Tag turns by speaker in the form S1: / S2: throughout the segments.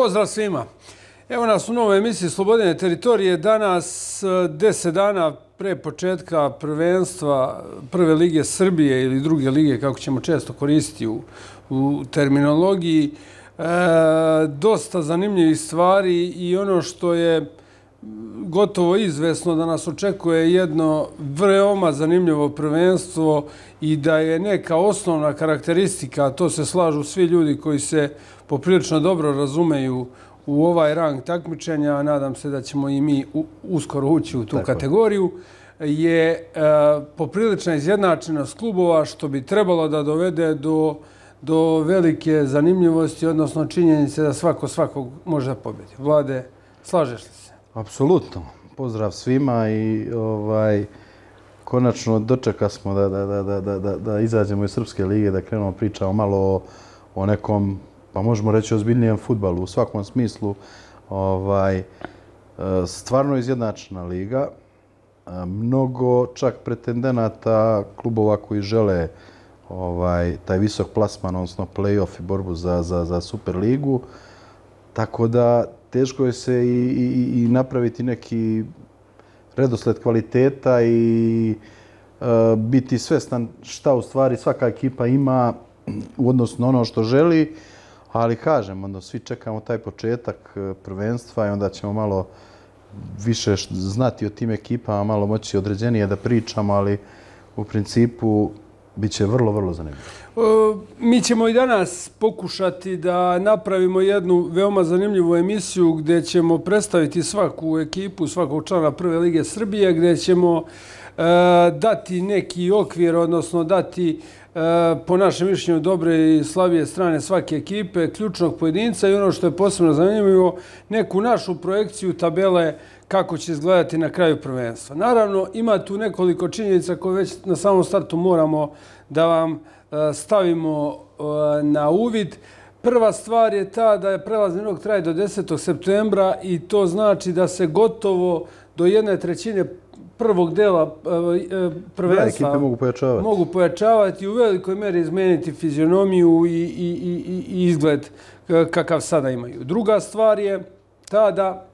S1: Pozdrav svima. Evo nas u novoj emisiji Slobodene teritorije. Danas 10 dana pre početka prvenstva Prve lige Srbije ili Druge lige, kako ćemo često koristiti u terminologiji. Dosta zanimljivih stvari i ono što je gotovo izvesno da nas očekuje jedno veoma zanimljivo prvenstvo i da je neka osnovna karakteristika, to se slažu svi ljudi koji se poprilično dobro razumeju u ovaj rang takmičenja, nadam se da ćemo i mi uskoro ući u tu kategoriju, je poprilična izjednačenost klubova, što bi trebalo da dovede do velike zanimljivosti, odnosno činjenice da svako svakog može da pobedi. Vlade, slažeš li se?
S2: Apsolutno. Pozdrav svima i konačno dočeka smo da izađemo iz Srpske lige, da krenemo pričamo malo o nekom, pa možemo reći ozbiljnijem fudbalu u svakom smislu. Stvarno izjednačena liga. Mnogo čak pretendenata klubova koji žele taj visok plasman, odnosno play-off i borbu za Super ligu. Tako da teško je se i napraviti neki redosled kvaliteta i biti svestan šta u stvari svaka ekipa ima u odnosu na ono što želi. Ali kažem, onda svi čekamo taj početak prvenstva i onda ćemo malo više znati o tim ekipama, malo moći određenije da pričamo, ali u principu bit će vrlo, vrlo zanimljivo.
S1: Mi ćemo i danas pokušati da napravimo jednu veoma zanimljivu emisiju gdje ćemo predstaviti svaku ekipu, svakog člana Prve lige Srbije, gdje ćemo dati neki okvir, odnosno dati po našem mišljenju dobre i slabije strane svake ekipe, ključnog pojedinca i ono što je posebno zanimljivo, neku našu projekciju tabele kako će izgledati na kraju prvenstva. Naravno, ima tu nekoliko činjenica koje već na samom startu moramo da vam stavimo na uvid. Prva stvar je ta da je prelazni rok traje do 10. septembra i to znači da se gotovo do 1/3 prvog dela prvenstva mogu pojačavati i u velikoj meri izmeniti fizionomiju i izgled kakav sada imaju. Druga stvar je ta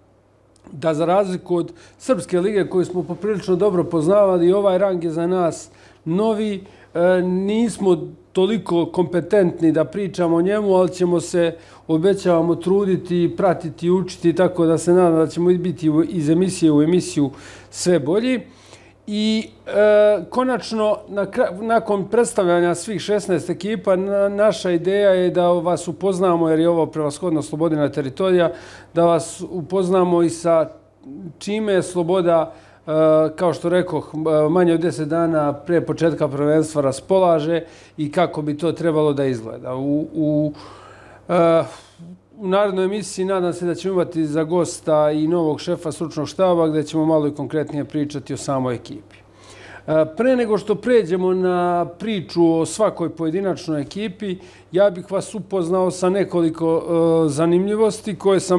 S1: da za razliku od Srpske lige koju smo poprilično dobro poznavali, ovaj rang je za nas novi. Nismo toliko kompetentni da pričamo o njemu, ali ćemo se, obećavamo, truditi, pratiti, učiti, tako da se nadam da ćemo biti iz emisije u emisiju sve bolji. I konačno, nakon predstavljanja svih 16 ekipa, naša ideja je da vas upoznamo, jer je ovo prevashodno Slobodena teritorija, da vas upoznamo i sa čime je Sloboda, kao što rekoh, manje od 10 dana pre početka prvenstva raspolaže i kako bi to trebalo da izgleda. U narednoj emisiji nadam se da ćemo imati za gosta i novog šefa stručnog štaba gdje ćemo malo i konkretnije pričati o samoj ekipi. Pre nego što pređemo na priču o svakoj pojedinačnoj ekipi, ja bih vas upoznao sa nekoliko zanimljivosti koje sam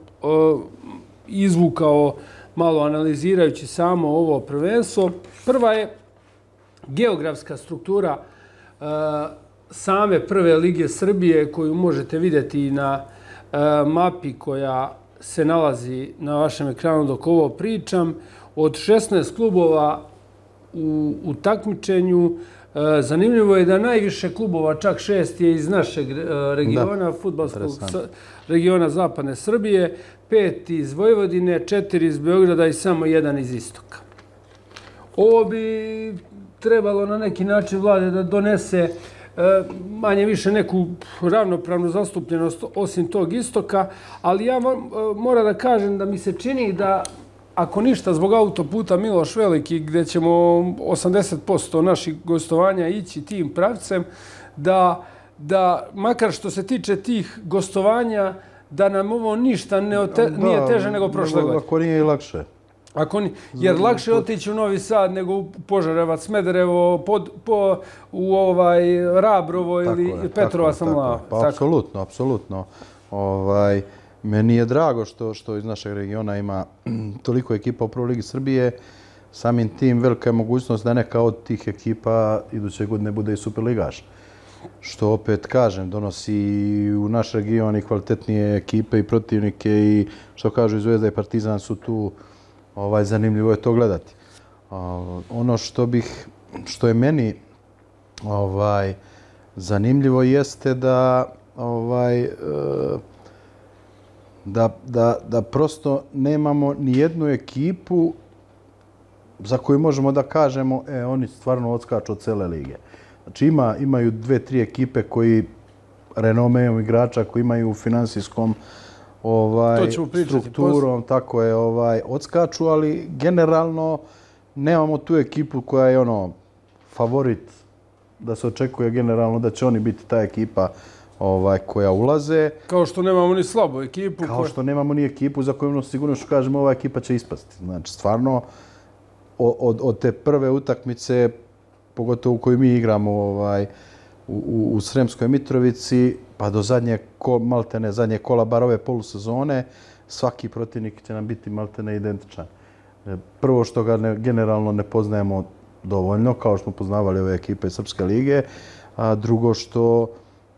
S1: izvukao malo analizirajući samo ovo prvenstvo. Prva je geografska struktura same Prve lige Srbije koju možete vidjeti na mapi koja se nalazi na vašem ekranu dok ovo pričam. Od 16 klubova u takmičenju, zanimljivo je da najviše klubova, čak 6 je iz našeg regiona, fudbalskog regiona Zapadne Srbije, 5 iz Vojvodine, 4 iz Beograda i samo 1 iz Istoka. Ovo bi trebalo na neki način Vlade da donese manje više neku ravnopravnu zastupljenost osim tog Istoka, ali ja moram da kažem da mi se čini da ako ništa zbog autoputa Miloš Veliki, gdje ćemo 80% naših gostovanja ići tim pravcem, da makar što se tiče tih gostovanja, da nam ovo ništa nije teže nego prošle godine.
S2: Ako nije i lakše.
S1: Jer lakše je otići u Novi Sad nego u Požarevac, Smederevo, u Rabrovo ili Petrova Samlava.
S2: Pa apsolutno, apsolutno. Meni je drago što iz našeg regiona ima toliko ekipa u Prvoj ligi Srbije. Samim tim velika je mogućnost da neka od tih ekipa iduće godine bude i superligaš. što opet kažem, donosi u naš region i kvalitetnije ekipe i protivnike i što kažu i Zvezda i Partizan su tu, zanimljivo je to gledati. Ono što je meni zanimljivo jeste da prosto nemamo ni jednu ekipu za koju možemo da kažemo oni stvarno odskaču od cele lige. Znači imaju 2-3 ekipe koji renomejom igrača, koji imaju finansijskom strukturom, tako je, odskaču, ali generalno nemamo tu ekipu koja je favorit da se očekuje generalno da će oni biti ta ekipa koja ulaze.
S1: Kao što nemamo ni slabu ekipu.
S2: Kao što nemamo ni ekipu za koju sigurno što kažemo ova ekipa će ispasti. Znači, stvarno, od te prve utakmice, pogotovo u kojoj mi igramo u Sremskoj Mitrovici, pa do maltene zadnje kola, bar ove polusezone, svaki protivnik će nam biti maltene identičan. Prvo što ga generalno ne poznajemo dovoljno, kao što smo poznavali ove ekipe Srpske lige, a drugo što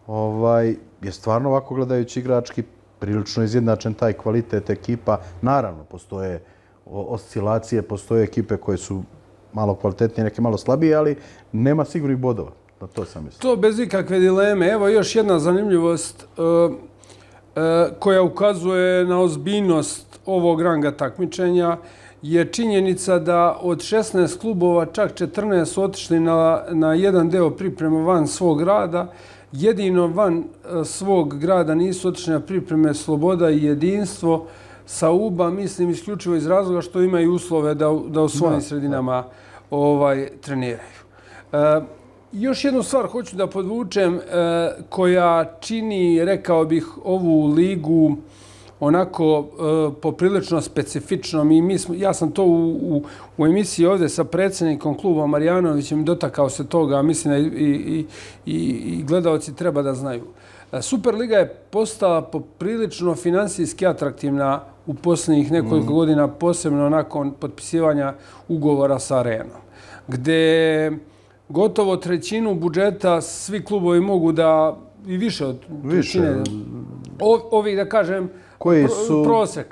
S2: je stvarno ovako gledajući igrački prilično izjednačen taj kvalitet ekipa. Naravno, postoje oscilacije, postoje ekipe koje su malo kvalitetnije, neke malo slabije, ali nema sigurnih bodova. Na to sam mislio.
S1: To bez ikakve dileme. Evo još jedna zanimljivost koja ukazuje na ozbiljnost ovog ranga takmičenja je činjenica da od 16 klubova čak 14 su otišli na jedan deo priprema van svog grada. Jedino van svog grada nisu otišli na pripreme Sloboda i Jedinstvo sa UBA, mislim isključivo iz razloga što imaju uslove da u svojim sredinama treniraju. Još jednu stvar hoću da podvučem koja čini, rekao bih, ovu ligu onako poprilično specifičnom i ja sam to u emisiji ovdje sa predsjednikom kluba Marjanovićem dotakao se toga, mislim i gledalci treba da znaju. Superliga je postala poprilično finansijski atraktivna u posljednjih nekoliko godina, posebno nakon potpisivanja ugovora sa Arenom, gde gotovo trećinu budžeta svi klubovi mogu da, i više od trećine, ovih da kažem, prosek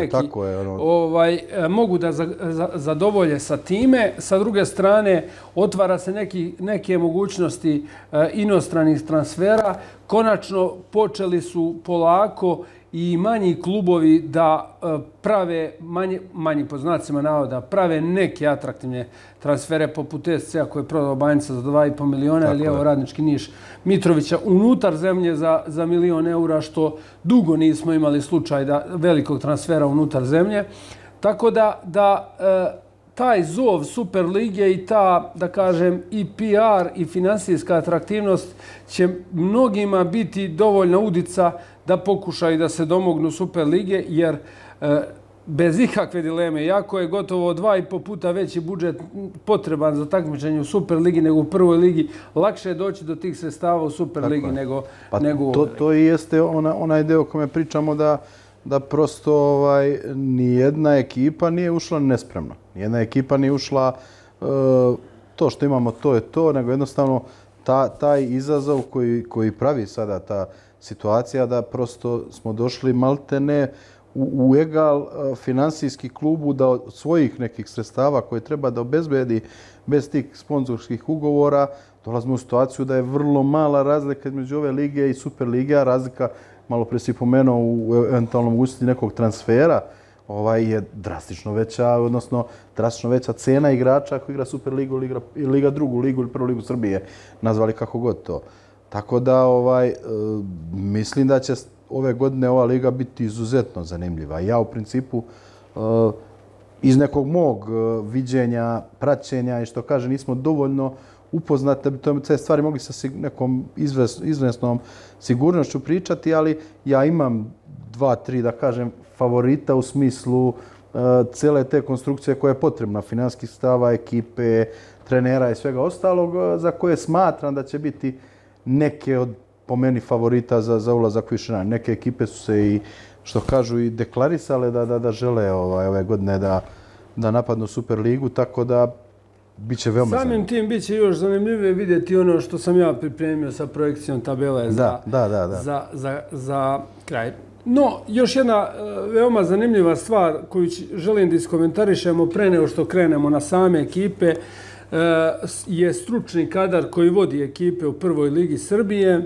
S1: mogu da zadovolje sa time. Sa druge strane, otvara se neke mogućnosti inostranih transfera. Konačno počeli su polako i manji klubovi da prave, manji po znacima navoda, prave neke atraktivne transfere poput SC-a koje je prodao Banjica za 2,5 miliona ili evo Radnički Niš Mitrovića unutar zemlje za €1 milion, što dugo nismo imali slučaj velikog transfera unutar zemlje. Tako da taj zov Superlige i ta, da kažem, i PR i finansijska atraktivnost će mnogima biti dovoljna udica da pokušaju da se domognu Superlige, jer bez ikakve dileme, jako je gotovo 2,5 puta veći budžet potreban za takmičenje u Superligi nego u prvoj ligi. Lakše je doći do tih sredstava u Superligi nego u ovoj ligi.
S2: To i jeste onaj deo o kome pričamo da prosto nijedna ekipa nije ušla nespremno. Nijedna ekipa nije ušla to što imamo, to je to, nego jednostavno taj izazov koji pravi sada ta situacija da prosto smo došli maltene u egal finansijski klubu da od svojih nekih sredstava koje treba da obezbedi bez tih sponzorskih ugovora dolazimo u situaciju da je vrlo mala razlika između ove lige i Superlige, a razlika, malo pre si pomenuo, u eventualnom mogućnosti nekog transfera je drastično veća, odnosno drastično veća cena igrača ako igra Superligu ili igra drugu ligu ili prvu ligu Srbije, nazvali kako god to. Tako da mislim da će ove godine ova liga biti izuzetno zanimljiva. Ja u principu iz nekog mog viđenja, praćenja i što kaže nismo dovoljno upoznati da bi te stvari mogli sa nekom izvesnom sigurnošću pričati, ali ja imam 2-3, da kažem, favorita u smislu cele te konstrukcije koja je potrebna, finansijskih stava, ekipe, trenera i svega ostalog, za koje smatram da će biti neke od, po meni, favorita za ulazak više. Neke ekipe su se i, što kažu, i deklarisale da žele ove godine da napadnu Superligu, tako da Biće veoma zanimljivo.
S1: Samim tim biće još zanimljivije vidjeti ono što sam ja pripremio sa projekcijom tabele za kraj. No, još jedna veoma zanimljiva stvar koju želim da iskomentarišemo pre nego što krenemo na same ekipe je stručni kadar koji vodi ekipe u prvoj ligi Srbije.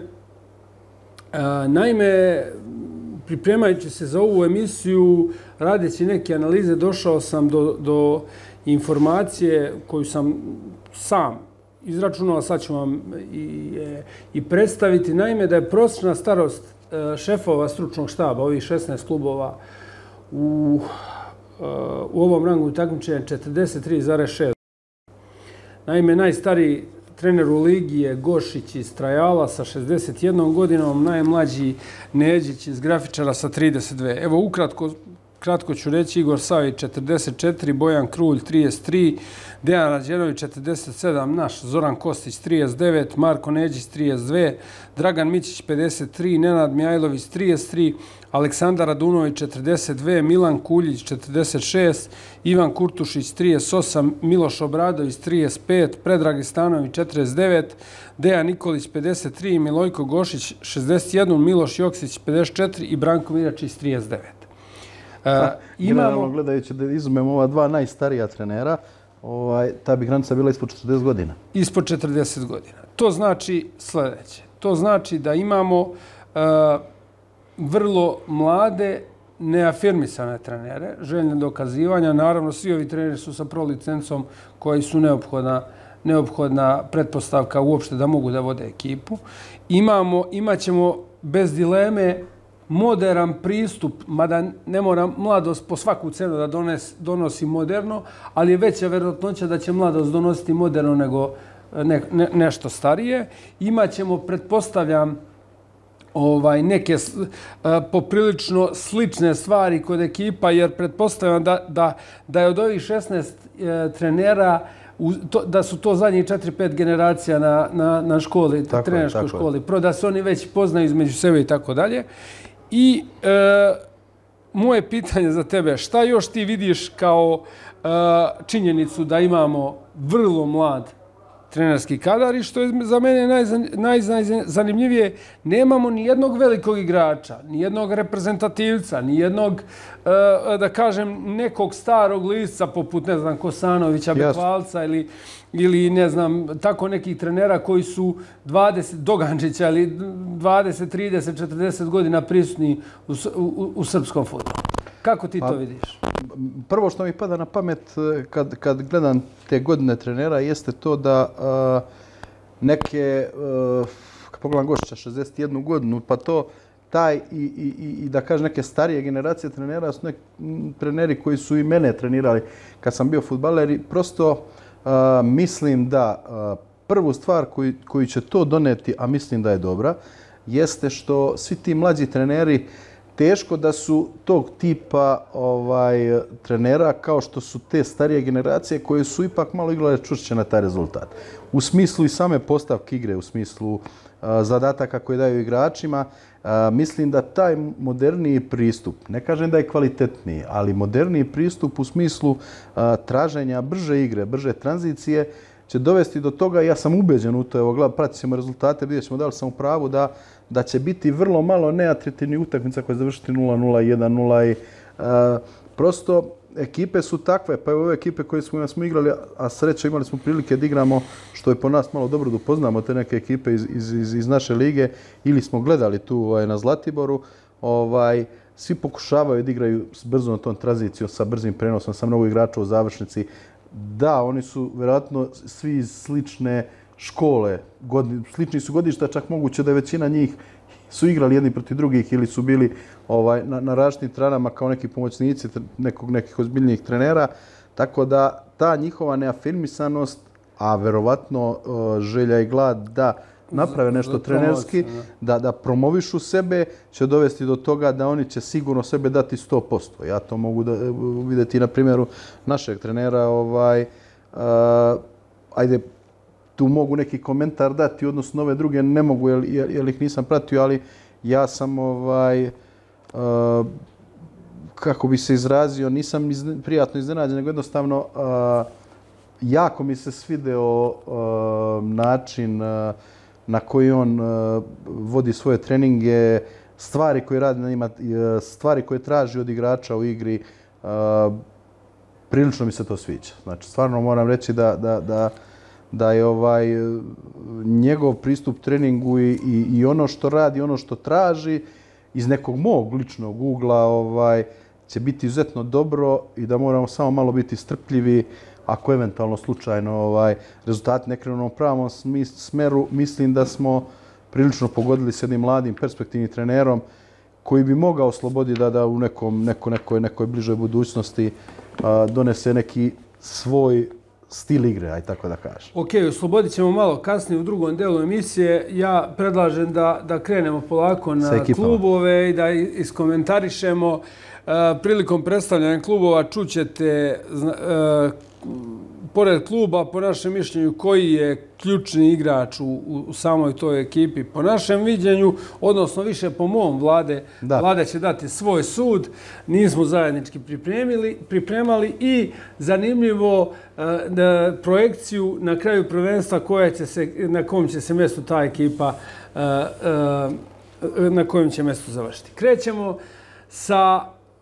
S1: Naime, pripremajući se za ovu emisiju, radeći neke analize, došao sam do informacije koju sam sam izračunao, sad ću vam i predstaviti. Naime, da je prosječna starost šefova stručnog štaba, ovih 16 klubova u ovom rangu takmičenja 43,6. Naime, najstariji trener u ligi je Gošić iz Trajala sa 61 godinom, najmlađi Neđić iz Grafičara sa 32. Evo, kratko ću reći: Igor Savić 44, Bojan Krulj 33, Dejan Rađenović 47, naš Zoran Kostić 39, Marko Neđić 32, Dragan Mićić 53, Nenad Mijajlović 33, Aleksandar Radunović 42, Milan Kuljić 46, Ivan Kurtušić 38, Miloš Obradović 35, Predrag Stanović 49, Dejan Nikolić 53, Milojko Gošić 61, Miloš Joksić 54 i Branko Miračić 39.
S2: Generalno gledajući da izumemo ova dva najstarija trenera, ta bi granica bila ispod 40 godina.
S1: Ispod 40 godina. To znači sljedeće. To znači da imamo vrlo mlade, neafirmisane trenere, željne dokazivanja. Naravno, svi ovi treneri su sa pro licencom koji su neophodna pretpostavka uopšte da mogu da vode ekipu. Imaćemo bez dileme moderan pristup, mada ne mora mladost po svaku cenu da donosi moderno, ali je veća vjerojatnoća da će mladost donositi moderno nego nešto starije. Imaćemo, pretpostavljam, neke poprilično slične stvari kod ekipa, jer pretpostavljam da je od ovih 16 trenera, da su to zadnjih 4-5 generacija na školi, trenerskoj školi, da se oni već poznaju između sebe i tako dalje. I moje pitanje za tebe, šta još ti vidiš kao činjenicu da imamo vrlo mlad trenerski kadar i što je za mene najzanimljivije, nemamo ni jednog velikog igrača, ni jednog reprezentativca, ni jednog, da kažem, nekog starog lisca poput, ne znam, Kosanovića, Bekvalca ili ne znam, tako nekih trenera koji su 20, Dogančića ili 20, 30, 40 godina prisutni u srpskom fudbalu. Kako ti to vidiš?
S2: Prvo što mi pada na pamet kad gledam te godine trenera jeste to da neke, kad pogledam Gošića, 61 godinu, pa to taj i da kažem neke starije generacije trenera su neki treneri koji su i mene trenirali kad sam bio fudbaler i prosto mislim da prvu stvar koju će to doneti, a mislim da je dobra, jeste što svi ti mlađi treneri teško da su tog tipa trenera kao što su te starije generacije koje su ipak malo igrale čvršće na taj rezultat. U smislu i same postavke igre, u smislu zadataka koje daju igračima, mislim da taj moderniji pristup, ne kažem da je kvalitetniji, ali moderniji pristup u smislu traženja brže igre, brže tranzicije će dovesti do toga, ja sam ubeđen u to, evo pratit ćemo rezultate, vidjet ćemo da li sam u pravu, da će biti vrlo malo neatraktivnih utakmica koje završiti 0-0, 1-0 i prosto ekipe su takve, pa evo ove ekipe koje smo igrali, a sreće imali smo prilike da igramo, što je po nas malo dobro da upoznamo te neke ekipe iz naše lige, ili smo gledali tu na Zlatiboru, svi pokušavaju da igraju s brzom tom tranzicijom, sa brzim prenosom, sa mnogo igrača u završnici. Da, oni su vjerojatno svi iz slične škole, slični su godišta, čak moguće da je većina njih su igrali jedni protiv drugih ili su bili na različitim stranama kao neki pomoćnici nekih ozbiljnijih trenera. Tako da ta njihova neafirmisanost, a verovatno želja i glad da naprave nešto trenerski, da promovišu sebe, će dovesti do toga da oni će sigurno sebe dati 100%. Ja to mogu da vidjeti na primjeru našeg trenera. Ajde, tu mogu neki komentar dati, odnosno ove druge ne mogu jer ih nisam pratio, ali ja sam, kako bi se izrazio, nisam prijatno iznenađen, nego jednostavno jako mi se svideo način na koji on vodi svoje treninge, stvari koje radi na njima, stvari koje traži od igrača u igri. Prilično mi se to sviđa. Znači, stvarno moram reći da je njegov pristup treningu i ono što radi, ono što traži iz nekog mog ličnog ugla će biti izuzetno dobro i da moramo samo malo biti strpljivi ako eventualno slučajno rezultati ne krenu u pravom smeru. Mislim da smo prilično pogodili s jednim mladim perspektivnim trenerom koji bi mogao osloboditi da u nekoj bližoj budućnosti donese neki svoj stil igre, aj tako da kažem.
S1: Ok, oslobodit ćemo malo kasnije u drugom delu emisije. Ja predlažem da krenemo polako na klubove i da iskomentarišemo. Prilikom predstavljanja klubova čućete pored kluba, po našem mišljenju, koji je ključni igrač u samoj toj ekipi. Po našem viđenju, odnosno više po mom, Vlade će dati svoj sud. Nismo zajednički pripremali i zanimljivo projekciju na kraju prvenstva na kom će se mjestu ta ekipa na kojem će mjestu završiti. Krećemo sa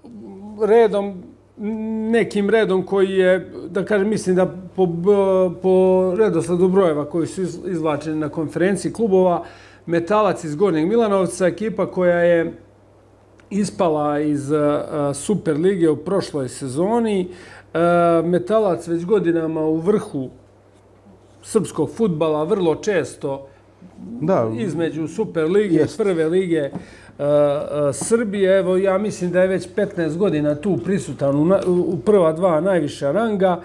S1: nekim redom koji je, da kažem, mislim da po redosledu brojeva koji su izvlačeni na konferenciji klubova, Metalac iz Gornjeg Milanovca, ekipa koja je ispala iz Super lige u prošloj sezoni. Metalac već godinama u vrhu srpskog fudbala, vrlo često između Super lige i Prve lige Srbije. Evo, ja mislim da je već 15 godina tu prisutan u prva dva najviša ranga.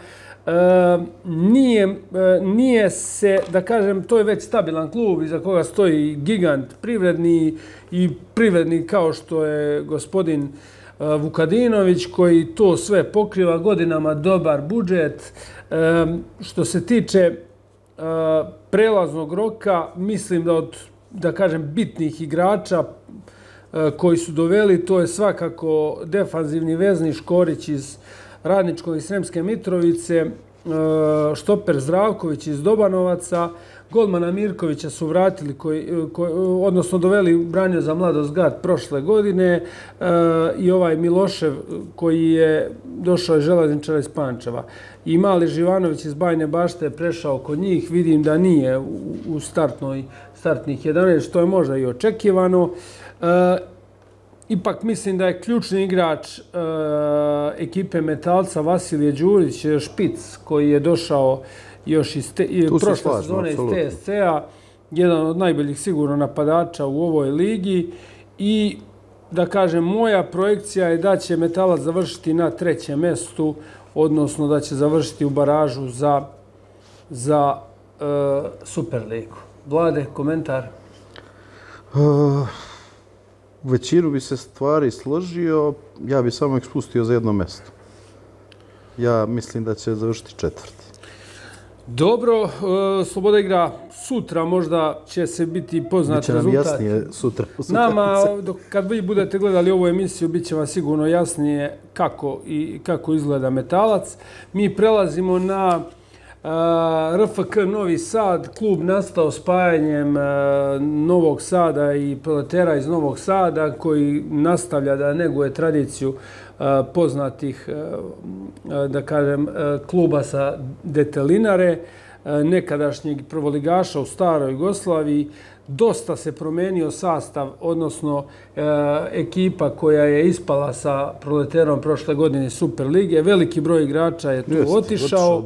S1: Nije se, da kažem, to je već stabilan klub iza koga stoji gigant privredni kao što je gospodin Vukadinović, koji to sve pokriva godinama, dobar budžet. Što se tiče prelaznog roka, mislim da od, da kažem, bitnih igrača koji su doveli, to je svakako defanzivni vezni Škorić iz Radničkog i Sremske Mitrovice, štoper Zdravković iz Dobanovaca, golmana Mirkovića su vratili, odnosno doveli, branio za Mladost Gat prošle godine, i ovaj Milošev koji je došao iz Železničara iz Pančeva. I Mali Živanović iz Bajne Bašte prešao kod njih, vidim da nije u startnih 11, što je možda i očekivano. Ipak mislim da je ključni igrač ekipe Metalca Vasilije Đurić, špic, koji je došao još iz prošle sezone iz TSC-a, jedan od najboljih sigurno napadača u ovoj ligi. I da kažem, moja projekcija je da će Metalac završiti na 3. mjestu, odnosno da će završiti u baražu za Superligu. Vlade, komentar?
S2: U većinu bi se stvari složio, ja bi samo ekspustio za jedno mjesto. Ja mislim da će završiti 4.
S1: Dobro, Sloboda igra sutra, možda će se biti poznat rezultat.
S2: Biće nam jasnije sutra.
S1: Nama, kad vi budete gledali ovu emisiju, bit će vam sigurno jasnije kako izgleda Metalac. Mi prelazimo na RFK Novi Sad, klub nastao spajanjem Novog Sada i Proletera iz Novog Sada, koji nastavlja da neguje tradiciju poznatih, da kažem, kluba sa Detelinare, nekadašnjeg prvoligaša u staroj Jugoslaviji. Dosta se promenio sastav, odnosno ekipa koja je ispala sa Proleterom prošle godine Super lige. Veliki broj igrača je tu otišao.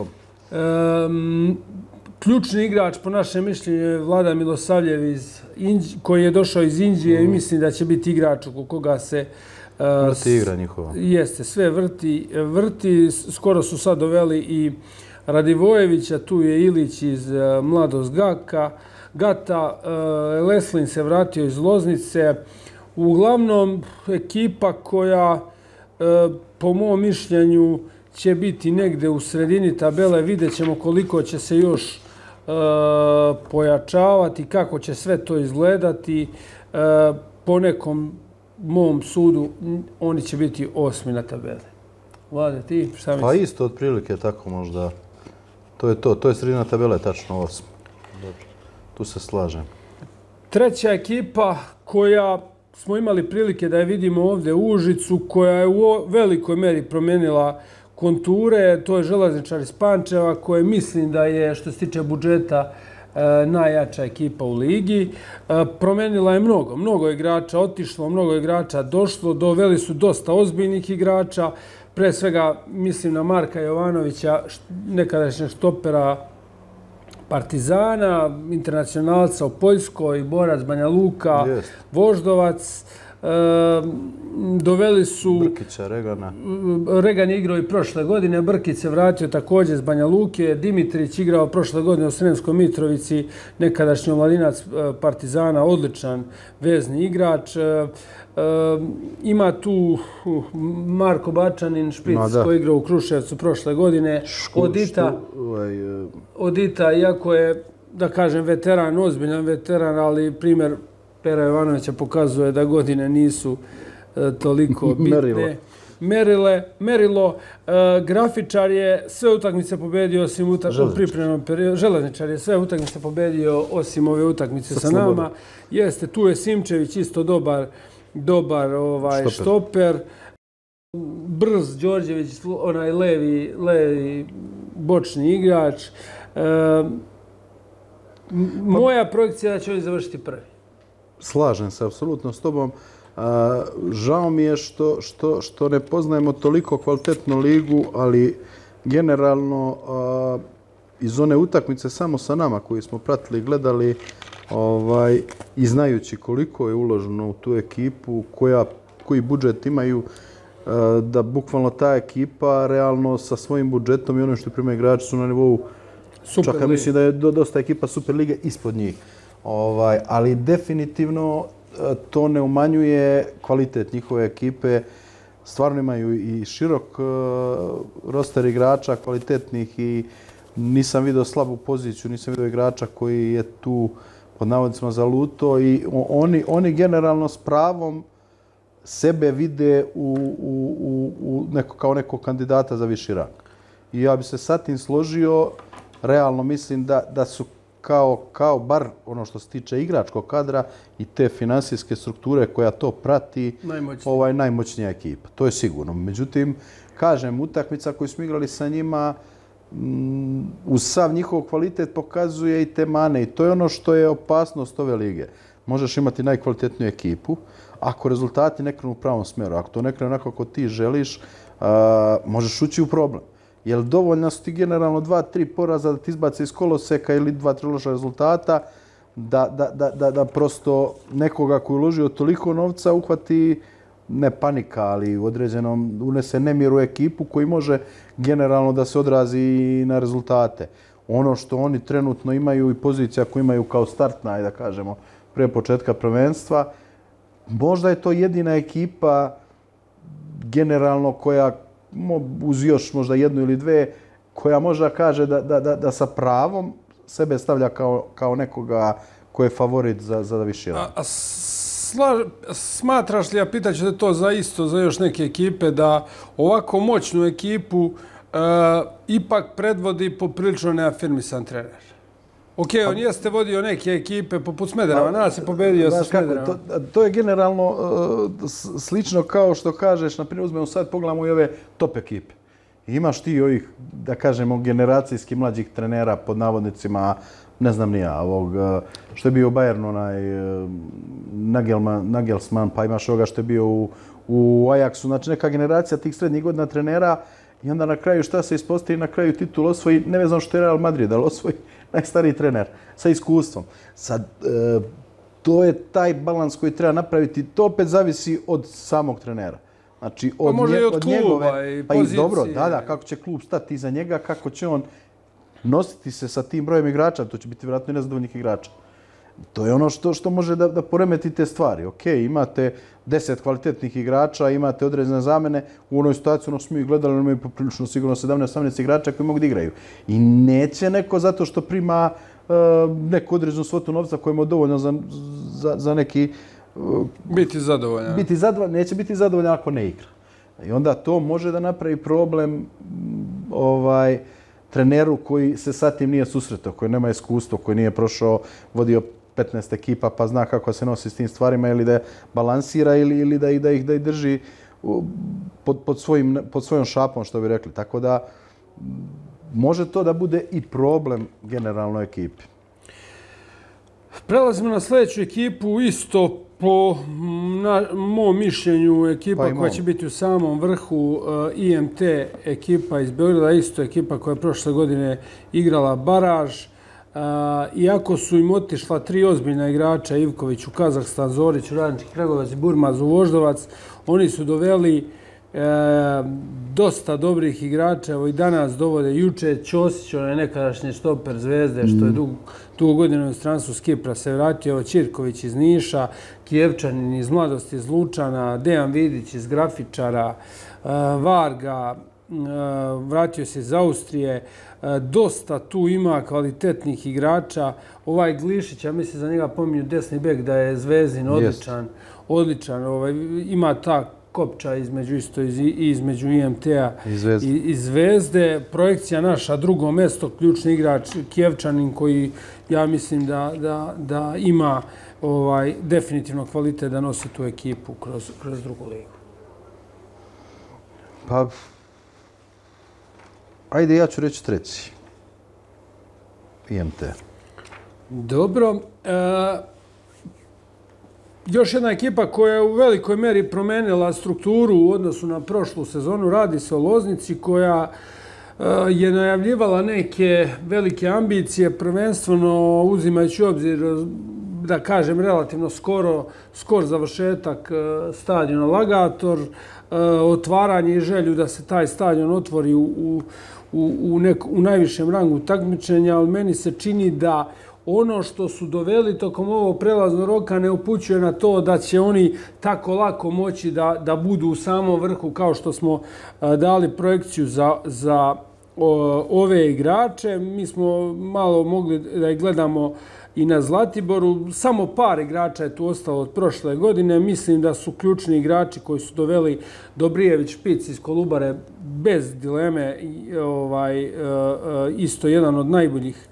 S1: Ključni igrač, po našem mišljenju, je Vlada Milosavljev koji je došao iz Inđije i mislim da će biti igrač oko koga se
S2: vrti igra njihova.
S1: Jeste, sve vrti. Skoro su sad doveli i Radivojevića, tu je Ilić iz Mladost Gata, Leslin se vratio iz Loznice. Uglavnom, ekipa koja, po mom mišljenju, će biti negde u sredini tabele. Vidjet ćemo koliko će se još pojačavati, kako će sve to izgledati. Po nekom mom sudu oni će biti 8. na tabeli. Vlade, ti šta misliš?
S2: Pa isto otprilike tako možda To je to. To je sredina tabele, tačno 8. Tu se slažem.
S1: Treća ekipa koja smo imali prilike da je vidimo ovdje u Užicu, koja je u velikoj meri promijenila konture, to je Železničar iz Pančeva, koje mislim da je, što se tiče budžeta, najjača ekipa u ligi. Promijenila je mnogo igrača, otišlo, mnogo igrača došlo, doveli su dosta ozbiljnih igrača, pre svega mislim na Marka Jovanovića, nekadašnjeg štopera Partizana, internacionalca u Poljskoj, borac Banja Luka, Voždovac. Doveli su...
S2: Brkića, Regana.
S1: Regan je igrao i prošle godine, Brkić se vratio također iz Banja Luke, Dimitrić igrao prošle godine u Sremskoj Mitrovici, nekadašnji omladinac Partizana, odličan vezni igrač. Ima tu Marko Bačanin, špic, koji je igrao u Kruševcu prošle godine. Odita, iako je, da kažem, veteran, ozbiljan veteran, ali primjer Pera Jovanovića pokazuje da godine nisu toliko bitne. Merilo. Grafičar je sve utakmice pobedio osim u pripremnom periodu. Železničar je sve utakmice pobedio osim ove utakmice sa nama. Jeste, tu je Simčević isto dobar štoper. Brz Đorđević, onaj levi bočni igrač. Moja projekcija je da će oni završiti prvi.
S2: Slažem se apsolutno s tobom. Žao mi je što ne poznajemo toliko kvalitetnu ligu, ali generalno iz one utakmice samo sa nama koji smo pratili i gledali i znajući koliko je uloženo u tu ekipu, koji budžet imaju, da bukvalno ta ekipa realno sa svojim budžetom i ono što prima igrači su na nivou, čak ja mislim da je dosta ekipa Superlige ispod njih. Ali definitivno to ne umanjuje kvalitet njihove ekipe. Stvarno imaju i širok roster igrača kvalitetnih i nisam vidio slabu poziciju, nisam vidio igrača koji je tu pod navodnicima zaluto i oni generalno s pravom sebe vide kao nekog kandidata za viši rang. I ja bi se sa tim složio, realno mislim da su kao bar ono što se tiče igračkog kadra i te finansijske strukture koja to prati, najmoćnija ekipa. To je sigurno. Međutim, kažem, utakmica koju smo igrali sa njima uz sav njihov kvalitet pokazuje i te mane i to je ono što je opasnost ove lige. Možeš imati najkvalitetniju ekipu ako rezultati ne krenu u pravom smjeru. Ako to ne krenu onako kako ti želiš, možeš ući u problem. Jer dovoljno su ti generalno 2-3 poraza da ti izbace iz koloseka ili 2-3 loša rezultata, da prosto nekoga koji je uložio toliko novca uhvati, ne panika, ali u određenom unese nemir u ekipu koji može generalno da se odrazi i na rezultate. Ono što oni trenutno imaju i pozicija koju imaju kao startna, da kažemo, prije početka prvenstva, možda je to jedina ekipa generalno koja uz još možda jednu ili dve, koja možda kaže da sa pravom sebe stavlja kao nekoga ko je favorit za viši rang.
S1: Smatraš li, ja pitaću te to za još neke ekipe, da ovako moćnu ekipu ipak predvodi poprilično neafirmisan trener? Ok, on jeste vodio neke ekipe poput Smedereva, nas je pobedio sa Smedereva.
S2: To je generalno slično kao što kažeš, na primjer uzmemo sad, pogledamo i ove top ekipe. Imaš ti ovih, da kažemo, generacijski mlađih trenera pod navodnicima, ne znam ni ja, ovog što je bio u Bayernu, onaj Nagelsmann, pa imaš ovoga što je bio u Ajaxu, znači neka generacija tih srednjih godina trenera i onda na kraju šta se ispostavi, na kraju titul osvoji, ne vezano što je Real Madrid, ali osvoji najstariji trener sa iskustvom. Sad, to je taj balans koji treba napraviti, to opet zavisi od samog trenera. Znači,
S1: od kluba i pozicije.
S2: Dobro, da, kako će klub stati iza njega, kako će on nositi se sa tim brojem igrača, to će biti vjerojatno i nezadovoljnih igrača. To je ono što može da poremeti te stvari. Ok, imate 10 kvalitetnih igrača, imate određene zamene, u onoj situaciji ono smo i gledali, ono imaju poprilično sigurno 17-18 igrača koji mogu da igraju. I neće neko zato što prima neku određenu svotu novca koja ima dovoljno za neki...
S1: Biti zadovoljan.
S2: Neće biti zadovoljan ako ne igra. I onda to može da napravi problem treneru koji se sa tim nije susretao, koji nema iskustvo, koji nije prošao, vodio 15 ekipa pa zna kako se nosi s tim stvarima ili da balansira ili da ih drži pod svojom šapom, što bi rekli. Tako da može to da bude i problem generalno ekipi.
S1: Prelazimo na sljedeću ekipu, isto po mom mišljenju ekipa koja će biti u samom vrhu, IMT ekipa iz Beograda, isto ekipa koja je prošle godine igrala baraž. Iako su im otišla 3 ozbiljna igrača, Ivković u Kazahstan, Zorić u Radnički Kragujevac i Burmaz u Voždovac, oni su doveli dosta dobrih igrača. Evo i danas dovode juče Ćosić, onaj nekadašnji štoper Zvezde, što je dugo godina u inostranstvu s Kipra se vratio, evo Ćirković iz Niša, Kijevčanin iz Mladosti iz Lučana, Dejan Vidić iz Grafičara, Varga, vratio se iz Austrije. Dosta tu ima kvalitetnih igrača. Ovaj Glišić, ja mislim za njega pominju desni bek da je Zvezdin, odličan. Ima ta kopča između IMT-a i Zvezde. Projekcija naša, drugo mesto, ključni igrač Kijevčanin koji ja mislim da ima definitivno kvalitet da nosi tu ekipu kroz drugu ligu.
S2: Pa, ajde, ja ću reći treći. IMT.
S1: Dobro. Još jedna ekipa koja je u velikoj meri promenila strukturu u odnosu na prošlu sezonu. Radi se o Loznici koja je najavljivala neke velike ambicije, prvenstveno uzimajući u obzir, da kažem, relativno skor završetak stadiona Lagator, otvaranje i želju da se taj stadion otvori u najvišem rangu takmičenja, ali meni se čini da ono što su doveli tokom ovog prelaznog roka ne upućuje na to da će oni tako lako moći da budu u samom vrhu kao što smo dali projekciju za ove igrače. Mi smo malo mogli da ih gledamo i na Zlatiboru. Samo par igrača je tu ostalo od prošle godine. Mislim da su ključni igrači koji su doveli Dobrijević, Špic iz Kolubare bez dileme, isto jedan od najboljih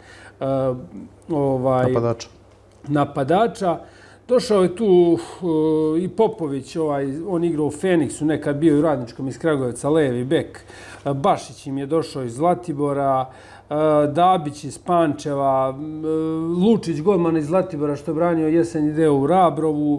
S1: napadača. Došao je tu i Popović, on igrao u Feniksu, nekad bio i u Radničkom iz Kragujevca, levi bek. Bašić im je došao iz Zlatibora, Dabić iz Pančeva, Lučić, golman iz Zlatibora što je branio jesenji deo u Rabrovu,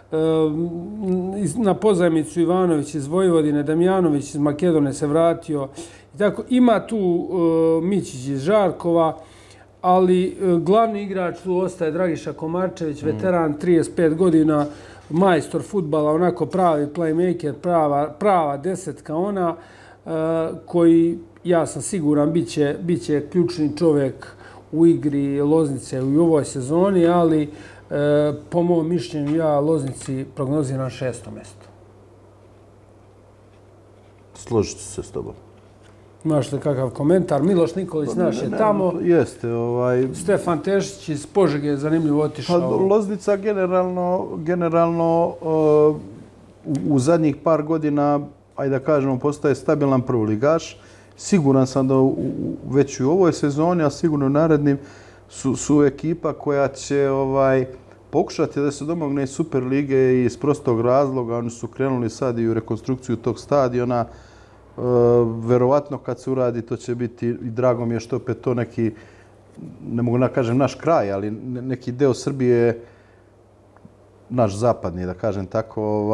S1: na pozajmicu Ivanović iz Vojvodine, Damjanović iz Makedone se vratio. Ima tu Mićić iz Žarkova, ali glavni igrač tu ostaje Dragiša Komarčević, veteran, 35 godina, majstor fudbala, onako pravi playmaker, prava desetka ona, koji, ja sam siguran, bit će ključni čovjek u igri Loznice u ovoj sezoni, ali po mom mišljenju ja Loznici prognoziram 6. mjesto.
S2: Složit ću se s tobom.
S1: Imaš li kakav komentar? Miloš Nikolić naš je tamo.
S2: Jeste.
S1: Stefan Tešić iz Požege je zanimljivo otišao.
S2: Loznica generalno u zadnjih par godina, ajde da kažemo, postaje stabilan prvoligaš. Siguran sam da već u ovoj sezoni, a sigurno u narednim, su ekipa koja će pokušati da se domogne iz Superlige iz prostog razloga. Oni su krenuli sad i u rekonstrukciju tog stadiona. Verovatno kad se uradi to će biti, i drago mi je što opet to neki, ne mogu da kažem naš kraj, ali neki deo Srbije, naš zapadni, da kažem tako,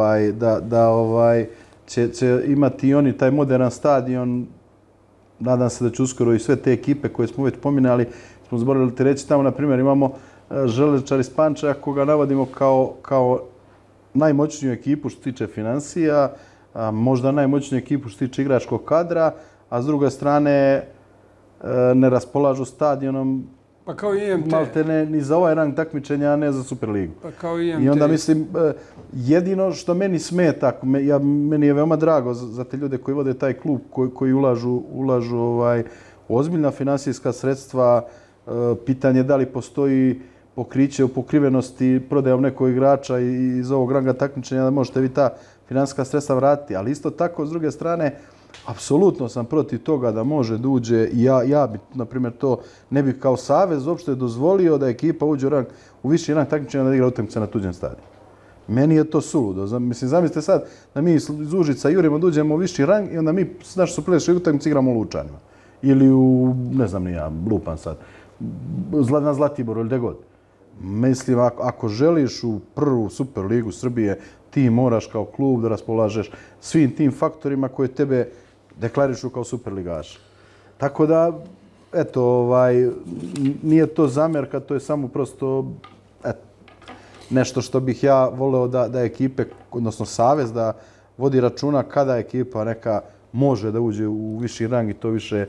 S2: će imati i oni taj modern stadion. Nadam se da će uskoro i sve te ekipe koje smo već pominjali, smo zaboravili ti reći, tamo na primjer imamo Železničar iz Pančeva koga navodimo kao najmoćniju ekipu što se tiče financija, možda najmoćniju ekipu što se tiče igračkog kadra, a s druge strane ne raspolažu stadionom
S1: pa kao i IMT.
S2: Maltene ni za ovaj rang takmičenja, a ne za Superligu.
S1: Pa kao i IMT.
S2: I onda mislim, jedino što meni smeta, meni je veoma drago za te ljude koji vode taj klub, koji ulažu ozbiljna finansijska sredstva, pitanje da li postoji pokriće u pokrivenosti prodajom nekog igrača iz ovog ranga takmičenja, da možete vi ta finansijska sredstva vratiti. Ali isto tako, s druge strane, apsolutno sam protiv toga da može da uđe i ja bi, na primjer, to ne bi kao savez uopšte dozvolio da ekipa uđe u viši rang takmičenja da igra utakmice na tuđem stadionu. Meni je to suludo. Mislim, zamislite sad da mi iz Užica jurimo da uđemo u viši rang i onda mi naš superligaški utakmice igramo u Lučanima. Ili u, ne znam ni ja, lupam sad, na Zlatiboru ili gde god. Mislim, ako želiš u prvu Superligu Srbije, ti moraš kao klub da raspolažeš svim tim faktorima koje tebe deklarišu kao superligaša. Tako da, eto, nije to zamjerka, to je samo prosto nešto što bih ja voleo da ekipe, odnosno savez, da vodi računa kada ekipa neka može da uđe u viši rang i to više,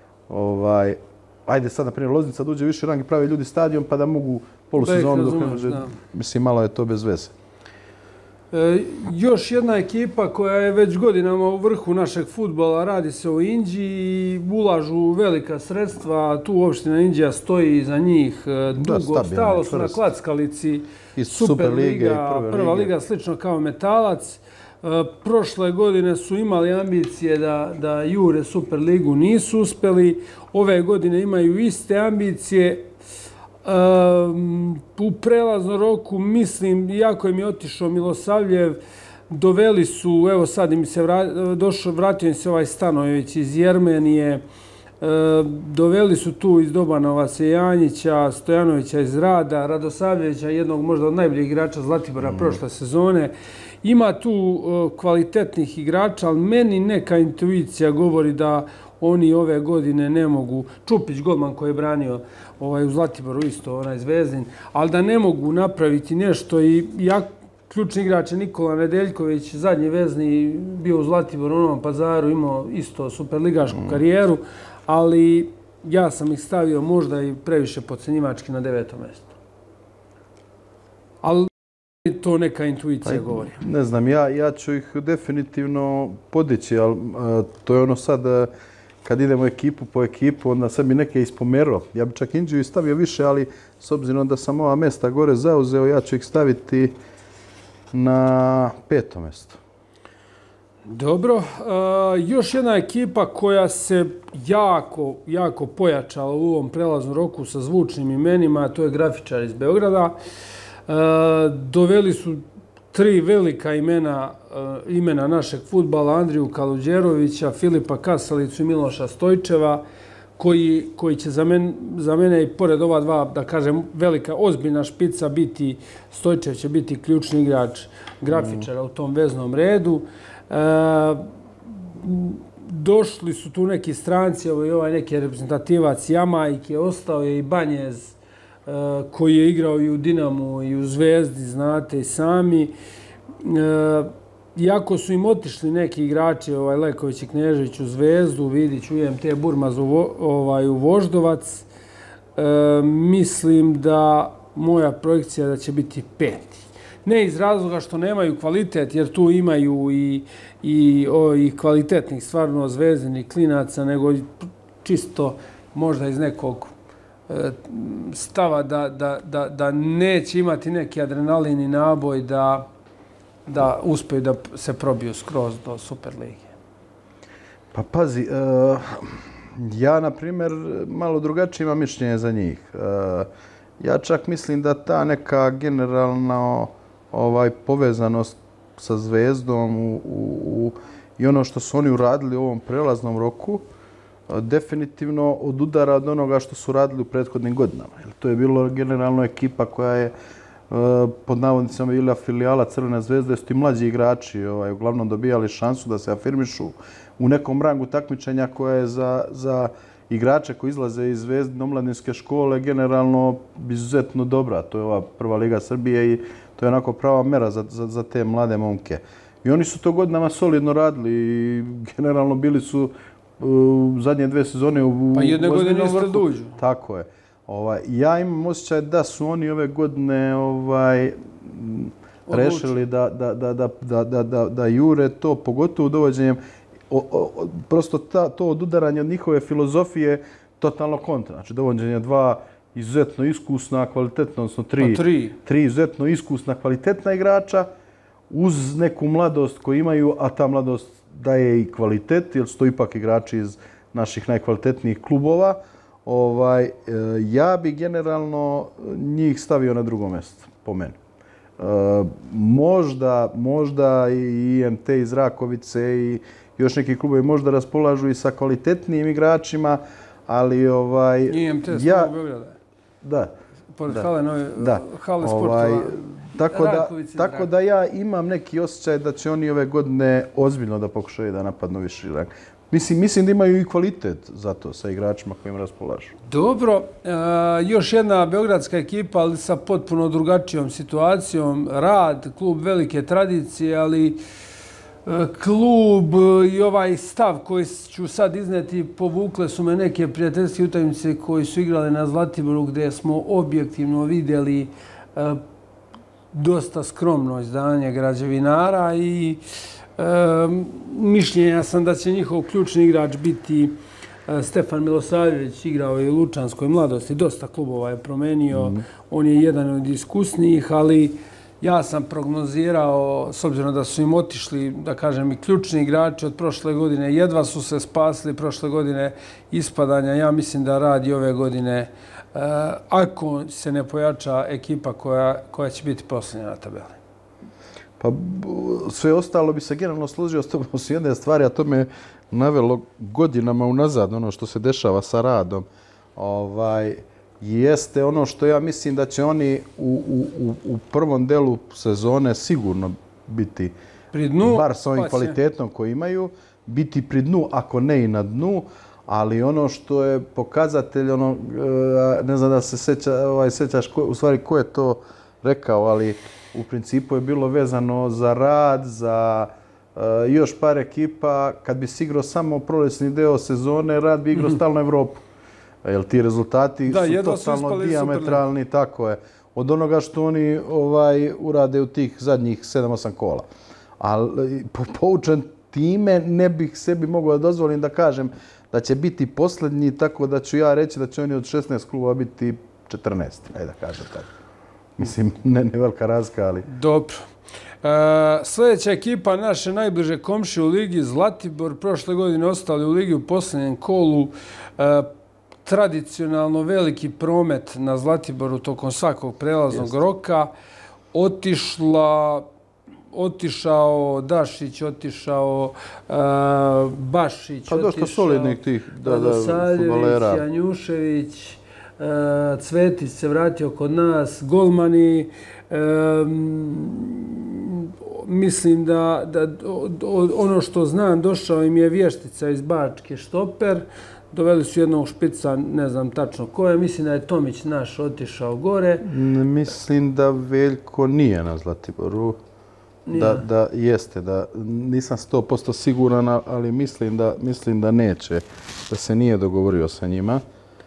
S2: ajde sad, na primjer, Loznica da uđe u viši rang i pravi ljudi stadion pa da mogu polusezonu dok ne može. Mislim, malo je to bez veze.
S1: Još jedna ekipa koja je već godinama u vrhu našeg fudbala, radi se o Inđiji, ulažu velika sredstva, tu opština Inđija stoji iza njih dugo, stalo su na klackalici Superliga, prva liga, slično kao Metalac. Prošle godine su imali ambicije da jure Superligu, nisu uspeli, ove godine imaju iste ambicije. U prelaznom roku, mislim, iako im je otišao Milosavljev, doveli su, evo sad im se vratio im se ovaj Stanojević iz Jermenije, doveli su tu iz Dobanovaca Janjića, Stojanovića iz Rada, Radosavljevića, jednog možda od najboljih igrača Zlatibora prošle sezone. Ima tu kvalitetnih igrača, ali meni neka intuicija govori da oni ove godine ne mogu, Čupić, golman koji je branio u Zlatiboru isto, onaj Zvezdin, ali da ne mogu napraviti nešto i ključni igrač je Nikola Nedeljković, zadnji vezni, bio u Zlatiboru, u Novom Pazaru, imao isto superligašku karijeru, ali ja sam ih stavio možda i previše podcenjivački na 9. mjesto. Ali to neka intuicija govori.
S2: Ne znam, ja ću ih definitivno podići, ali to je ono sad, kad idemo ekipu po ekipu, onda sad bi neke ispomerilo. Ja bi čak Inđiju stavio više, ali s obzirom da sam ova mjesta gore zauzeo, ja ću ih staviti na 5. mjesto.
S1: Dobro. Još jedna ekipa koja se jako pojačala u ovom prelaznom roku sa zvučnim imenima, to je Grafičar iz Beograda. Doveli su 3 velika imena našeg fudbala, Andriju Kaluđerovića, Filipa Kasalicu i Miloša Stojčeva, koji će za mene i pored ova dva, da kažem, velika, ozbiljna špica biti, Stojčev će biti ključni igrač Grafičara u tom veznom redu. Došli su tu neki stranci, ovaj neki reprezentativac Jamajke, ostao je i Banjez, koji je igrao i u Dinamu i u Zvezdi, znate i sami. Iako su im otišli neki igrači, Leković i Knežević u Zvezdu, Vidić, UMT, Burmaz u Voždovac, mislim da moja projekcija da će biti 5. Ne iz razloga što nemaju kvalitet, jer tu imaju i kvalitetnih stvarno zvezdinih klinaca, nego čisto možda iz nekog stava da neće imati neki adrenalin i naboj da uspeju da se probiju skroz do Superlige.
S2: Pa pazi, ja na primjer malo drugačije imam mišljenje za njih. Ja čak mislim da ta neka generalna povezanost sa Zvezdom i ono što su oni uradili u ovom prelaznom roku definitivno odudara od onoga što su radili u prethodnim godinama. To je bilo generalno ekipa koja je pod navodnicama bila filijala Crvene zvezde, su ti mlađi igrači uglavnom dobijali šansu da se afirmišu u nekom rangu takmičenja koja je za igrače koji izlaze iz Zvezdine omladinske škole generalno izuzetno dobra. To je ova prva liga Srbije i to je onako prava mera za te mlade momke. I oni su to godinama solidno radili i generalno bili su zadnje 2 sezone u
S1: pa jedne godine isto duđu.
S2: Tako je. Ja imam osjećaj da su oni ove godine rešili da jure to, pogotovo dovođenjem, prosto to odudaranje od njihove filozofije totalno kontra. Znači, dovođenje 2 izuzetno iskusna, kvalitetna, odnosno 3 izuzetno iskusna, kvalitetna igrača uz neku mladost koju imaju, a ta mladost daje i kvalitet, jer su to ipak igrači iz naših najkvalitetnijih klubova. Ja bi generalno njih stavio na drugo mjesto, po meni. Možda i IMT iz Rakovice i još neki klubovi možda raspolažu i sa kvalitetnijim igračima, ali
S1: IMT s Novog Beograda.
S2: Da.
S1: Pored hale sportova.
S2: Tako da ja imam neki osjećaj da će oni ove godine ozbiljno da pokušaju da napadnu viši rang. Mislim da imaju i kvalitet za to sa igračima kojim raspolažu.
S1: Dobro, još jedna beogradska ekipa, ali sa potpuno drugačijom situacijom. Rad, klub velike tradicije, ali klub i ovaj stav koji ću sad izneti, povukle su me neke prijateljske utakmice koji su igrali na Zlatiboru, gdje smo objektivno vidjeli dosta skromno izdanje građevinara i mišljenja sam da će njihov ključni igrač biti Stefan Milosavljević. Igrao je u Lučanskoj mladosti, dosta klubova je promenio, on je jedan od iskusnijih, ali ja sam prognozirao, s obzirom da su im otišli, da kažem, i ključni igrači od prošle godine, jedva su se spasili prošle godine ispadanja. Ja mislim da Rad i ove godine, ako se ne pojača ekipa koja će biti posljednja na tabeli.
S2: Pa sve ostalo bi se generalno složio s tobom s jedne stvari, a to me navelo godinama unazad, ono što se dešava sa Radom. Jeste ono što ja mislim da će oni u prvom delu sezone sigurno biti
S1: pri dnu,
S2: bar s ovim kvalitetom koji imaju, biti pri dnu, ako ne i na dnu, ali ono što je pokazatelj, ne znam da se sjećaš u stvari ko je to rekao, ali u principu je bilo vezano za Rad, za još par ekipa. Kad bi si igrao samo proljetni deo sezone, Rad bi igrao stalno Evropu. Jer ti rezultati su totalno dijametralni, tako je, od onoga što oni urade u tih zadnjih 7-8 kola. Ali poučen time ne bih sebi mogao da dozvolim da kažem da će biti posljednji, tako da ću ja reći da će oni od 16 klubova biti 14. Ajde da kažem tako. Mislim, ne velika razlika, ali...
S1: Dobro. Sljedeća ekipa naše najbliže komšije u ligi Zlatibor. Prošle godine ostali u ligi u posljednjem kolu. Tradicionalno veliki promet na Zlatiboru tokom svakog prelaznog roka. Otišao Dašić, otišao Bašić,
S2: pa dosta solidnih tih
S1: Radosavljević, Janjušević, Cvetić se vratio kod nas, golmani. Mislim da ono što znam, došao im je vještica iz Bačke, štoper. Doveli su jednog špica, ne znam tačno ko je. Mislim da je Tomić naš otišao gore.
S2: Mislim da Veljko nije na Zlatiboru. Da jeste, da nisam 100% siguran, ali mislim da neće, da se nije dogovorio sa njima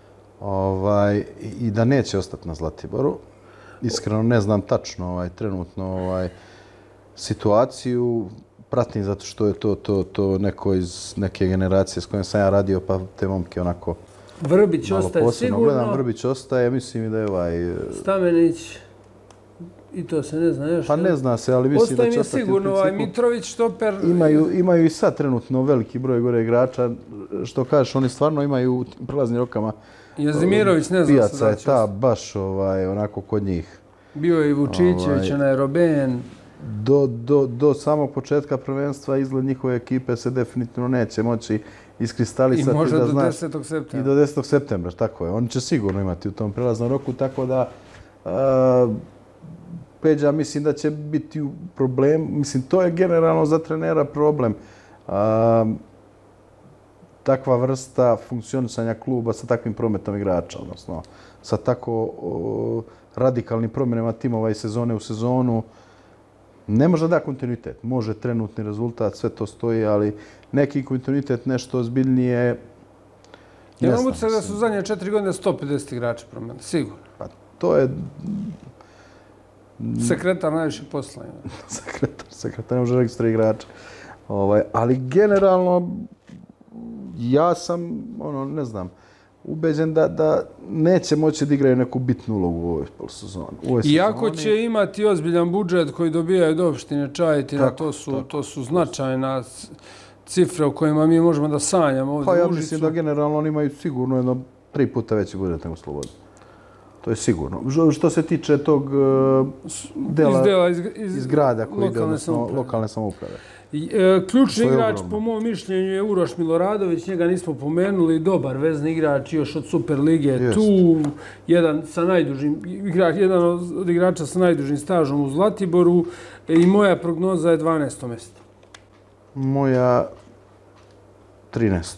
S2: i da neće ostati na Zlatiboru. Iskreno ne znam tačno trenutno situaciju. Pratim zato što je to neko iz neke generacije s kojom sam ja radio, pa te momke onako
S1: Vrbić ostaje sigurno.
S2: Gledam, Vrbić ostaje, mislim i da je
S1: Stamenić, i to se ne zna još.
S2: Pa ne zna se, ali mislim da će ostati.
S1: Ostaje mi sigurno Mitrović, štoper.
S2: Imaju i sad trenutno veliki broj gore igrača. Što kažeš, oni stvarno imaju u prelaznim rokama.
S1: Jazimirović, ne znam
S2: pijaca se da će. Pijaca je ta baš onako kod njih.
S1: Bio je i Vučićević, onaj Roben.
S2: Do samog početka prvenstva izgled njihove ekipe se definitivno neće moći iskristalisati.
S1: I možda do 10. septembra.
S2: I do 10. septembra, tako je. Oni će sigurno imati u tom prelaznom roku, tako da Peđa mislim da će biti u problemu. Mislim, to je generalno za trenera problem. Takva vrsta funkcionisanja kluba sa takvim prometom igrača, odnosno sa tako radikalnim promjenama timova iz sezone u sezonu. Ne može da kontinuitet. Može trenutni rezultat, sve to stoji, ali neki kontinuitet nešto ozbiljnije.
S1: Ja mogu se da su zadnje 4 godine 150 igrača promenili, sigurno.
S2: Pa to je...
S1: Sekretar najviše posla.
S2: Sekretar ne može registrati igrača. Ali generalno ja sam, ne znam, ubeđen da neće moći da igraju neku bitnu ulogu u ovoj sezoni.
S1: Iako će imati ozbiljan budžet koji dobijaju od opštine Čajetina, to su značajna cifre o kojima mi možemo da sanjamo ovdje
S2: Pa ja
S1: u Užicu.
S2: mislim da generalno oni imaju sigurno jedno 3 puta veći budžet nego Slobodni. To je sigurno. Što se tiče tog dela iz grada koji ide, odnosno lokalne samouprave.
S1: Ključni igrač, po mom mišljenju, je Uroš Miloradović. Njega nismo pomenuli. Dobar vezni igrač još od Super lige. Tu jedan od igrača sa najdužim stažom u Zlatiboru. I moja prognoza je 12. mjesto.
S2: Moja 13.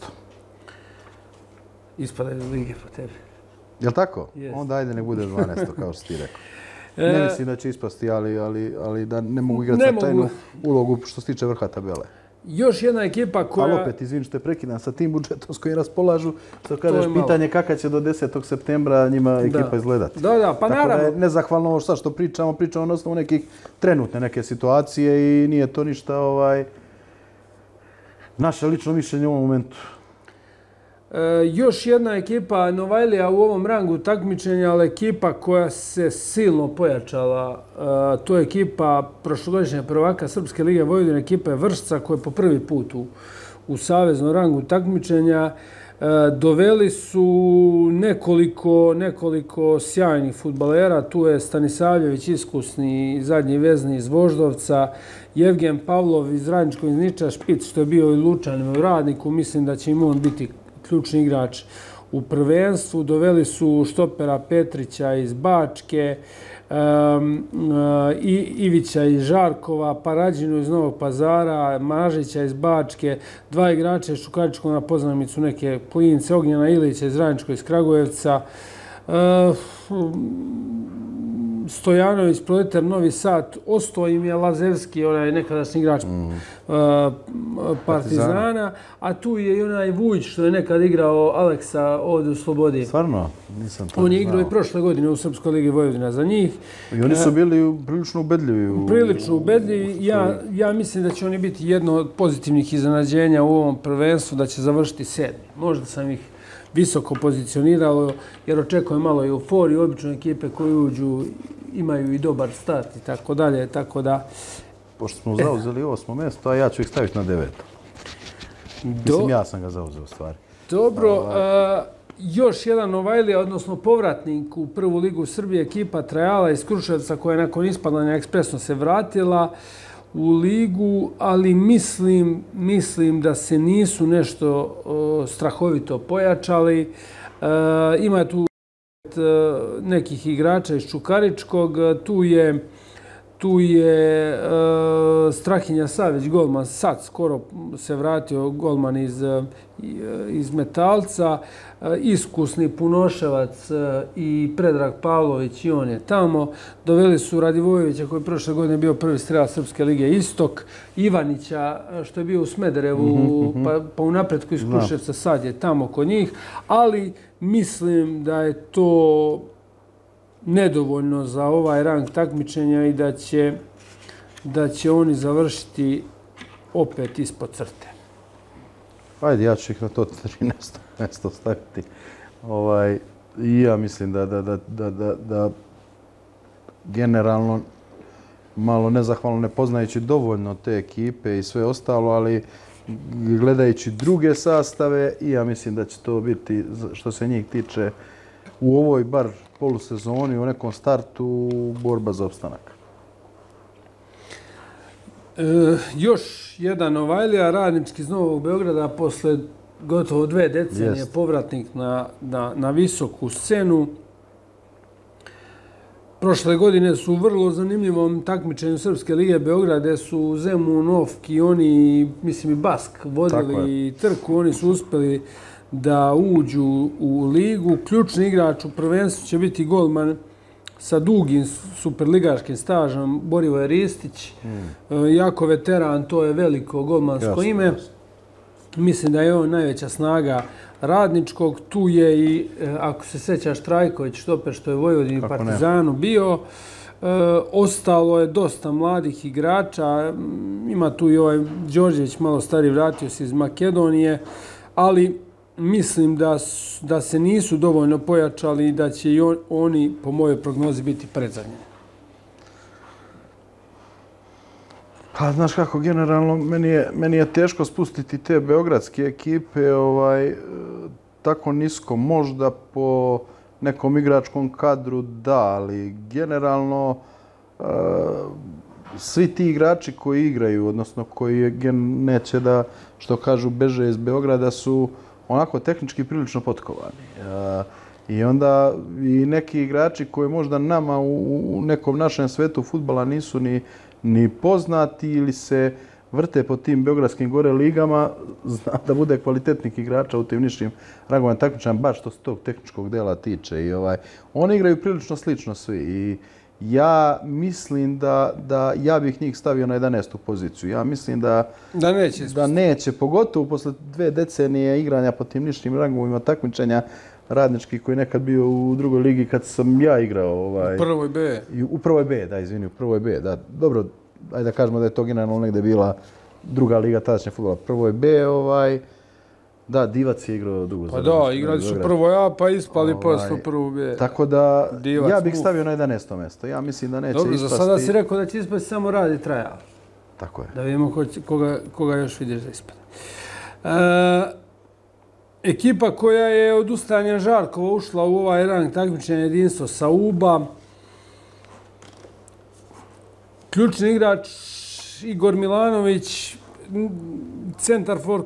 S1: Ispada iz lige po tebi.
S2: Jel' tako? Onda ajde ne bude 12. kao što ti rekao. Ne mislim da će ispasti, ali da ne mogu igrati značajnu ulogu što se tiče vrha tabele.
S1: Još jedna ekipa koja...
S2: Ali opet, izvini što te prekidam, sa tim budžetom s kojim raspolažu, što kažeš, pitanje kako će do 10. septembra njima ekipa izgledati.
S1: Da, pa naravno.
S2: Tako da je nezahvalno ovo što pričamo na osnovu nekih trenutne neke situacije i nije to ništa naše lično mišljenje u ovom momentu.
S1: Još jedna ekipa Novajlija u ovom rangu takmičenja, ali ekipa koja se silno pojačala. To je ekipa prošlogodišnjeg prvaka Srpske lige Vojvodine, ekipa je Vršca koja je po prvi put u saveznom rangu takmičenja. Doveli su nekoliko sjajnih fudbalera. Tu je Stanisavljević, iskusni zadnji vezni iz Voždovca, Jevgen Pavlov iz Radničkog iz Niča, Špic što je bio i Lučan u Radniku. Mislim da će im on biti ključni igrač u prvenstvu. Doveli su štopera Petrića iz Bačke, Ivića iz Žarkova, Parađinu iz Novog Pazara, Mažića iz Bačke, 2 igrača iz Čukaričkog na poznanicu, neke klince, Ognjena Ilića iz Radničkog iz Kragujevca, Stojanović, Proletar, Novi Sad, ostao im je Lazevski, onaj nekadašnji igrač Partizana, a tu je i onaj Vujić što je nekad igrao Aleksa ovdje u Slobodi.
S2: Stvarno? Nisam to znao.
S1: On je igrao i prošle godine u Srpskoj ligi Vojvodina za njih.
S2: I oni su bili prilično ubedljivi.
S1: Prilično ubedljivi. Ja mislim da će oni biti jedno od pozitivnih iznenađenja u ovom prvenstvu, da će završiti 7. Možda sam ih visoko pozicioniralo, jer očekujem malo euforiju. Obično ekipe koje uđu imaju i dobar start i tako dalje, tako da...
S2: Pošto smo zauzeli 8. mjesto, a ja ću ih staviti na 9. Mislim, ja sam ga zauzeo u stvari.
S1: Dobro, još jedan Novajlija, odnosno povratnik u prvu ligu Srbije, ekipa Trajala iz Kruševca koja je nakon ispadanja ekspresno se vratila u ligu, ali mislim da se nisu nešto strahovito pojačali. Ima tu nekih igrača iz Čukaričkog, tu je Strahinja Savić, golman, sad skoro se vratio golman iz Metalca, iskusni Punoševac i Predrag Pavlović i on je tamo. Doveli su Radivojevića koji je prošle godine bio prvi strelac Srpske lige Istok, Ivanića što je bio u Smederevu pa u napretku iz Kruševca, sad je tamo kod njih, ali mislim da je to nedovoljno za ovaj rang takmičenja i da će oni završiti opet ispod crte.
S2: Ajde, ja ću ih na to 13. mjesto staviti. I ja mislim da generalno malo nezahvalno ne poznajući dovoljno te ekipe i sve ostalo, ali gledajući druge sastave, i ja mislim da će to biti, što se njih tiče, u ovoj bar polusezoni, u nekom startu, borba za opstanak.
S1: Još jedan Novajlija, Radnički iz Novog Beograda, posle gotovo 2 decenije, povratnik na visoku scenu. Prošle godine su u vrlo zanimljivom takmičenju Srpske lige Beograd, gde su Zemun, Ofk i oni, mislim i Bask, vodili trku. Oni su uspeli da uđu u ligu. Ključni igrač u prvenstvu će biti golman sa dugim superligaškim stažom Borivoje Ristić. Jako veteran, to je veliko golmansko ime. Mislim da je on najveća snaga Radničkog. Tu je i, ako se sećaš, Trajković, štoper što je Vojvodini i Partizanu bio. Ostalo je dosta mladih igrača. Ima tu i ovaj Đorđević, malo stariji, vratio se iz Makedonije. Ali mislim da se nisu dovoljno pojačali i da će i oni, po mojoj prognozi, biti predzadnji.
S2: Pa, znaš kako, generalno, meni je teško spustiti te beogradske ekipe tako nisko. Možda po nekom igračkom kadru da, ali generalno svi ti igrači koji igraju, odnosno koji neće da, što kažu, beže iz Beograda, su onako tehnički prilično potkovani. I onda i neki igrači koji možda nama u nekom našem svetu fudbala nisu ni poznati ili se vrte po tim beogradskim gore ligama, zna da bude kvalitetnih igrača u tim nižim rangovima takmičenja, baš što se tog tehničkog dela tiče. Oni igraju prilično slično svi. I ja mislim da ja bih njih stavio na 11. poziciju. Ja mislim da neće, pogotovo posle 2 decenije igranja po tim nižim rangovima takmičenja, Radnički koji je nekad bio u drugoj ligi kad sam ja igrao.
S1: U prvoj B.
S2: U prvoj B, da, izvini, u prvoj B. Da, dobro, ajde da kažemo da je to generalno negde bila druga liga tadašnje fudbala. Prvoj B, da, Divac je igrao dugo.
S1: Pa da, igrali su prvoj A, pa ispali posle prvu B.
S2: Tako da, ja bih stavio na 11. mjesto. Ja mislim da neće ispasti.
S1: Dobro, za sada si rekao da će ispasti samo Rad i Trajal.
S2: Tako je.
S1: Da vidimo koga još vidiš da ispada. Ekipa koja je od ustajanja Žarkova ušla u ovaj rang takmičenja jedinstvo Sauba. Ključni igrač Igor Milanović, centarfor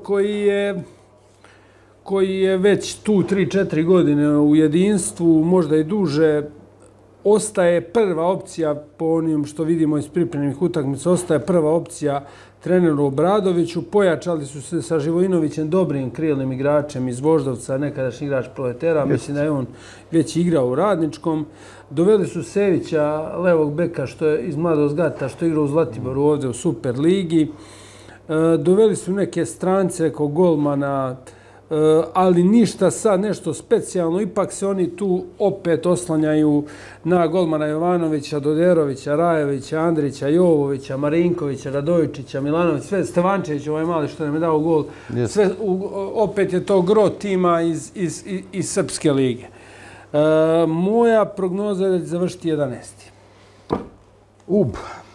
S1: koji je već tu 3-4 godine u jedinstvu, možda i duže, ostaje prva opcija po onim što vidimo iz pripremnih utakmica, ostaje prva opcija treneru Obradoviću. Pojačali su se sa Živojinovićem, dobrim krilnim igračem iz Voždovca, nekadašnji igrač Proletera, mislim da je on već igrao u Radničkom. Doveli su Sevića, levog beka što je iz Mladog Zgata, što je igrao u Zlatiboru ovdje u Super ligi. Doveli su neke strance kao golmana, ali ništa sad nešto specijalno. Ipak se oni tu opet oslanjaju na golmana Jovanovića, Doderovića, Rajevića, Andrića, Jovovića, Marinkovića, Radojičića, Milanovića, sve Stevančević, ovaj mali što nam je dao gol. Sve, opet je to gro tima iz Srpske lige. Moja prognoza je da će završiti 11.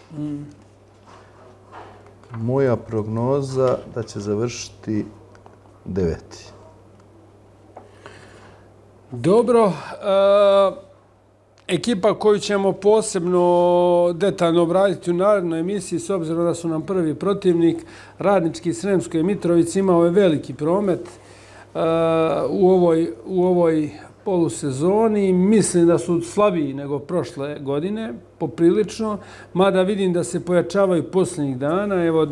S2: Moja prognoza da će završiti 9.
S1: Dobro. Ekipa koju ćemo posebno detaljno obraditi u narednoj emisiji, s obzirom da su nam prvi protivnik, Radnički Sremskoj Mitrovici, imao je veliki promet u ovoj polusezoni. Mislim da su slabiji nego prošle godine, poprilično, mada vidim da se pojačavaju posljednjih dana. Evo,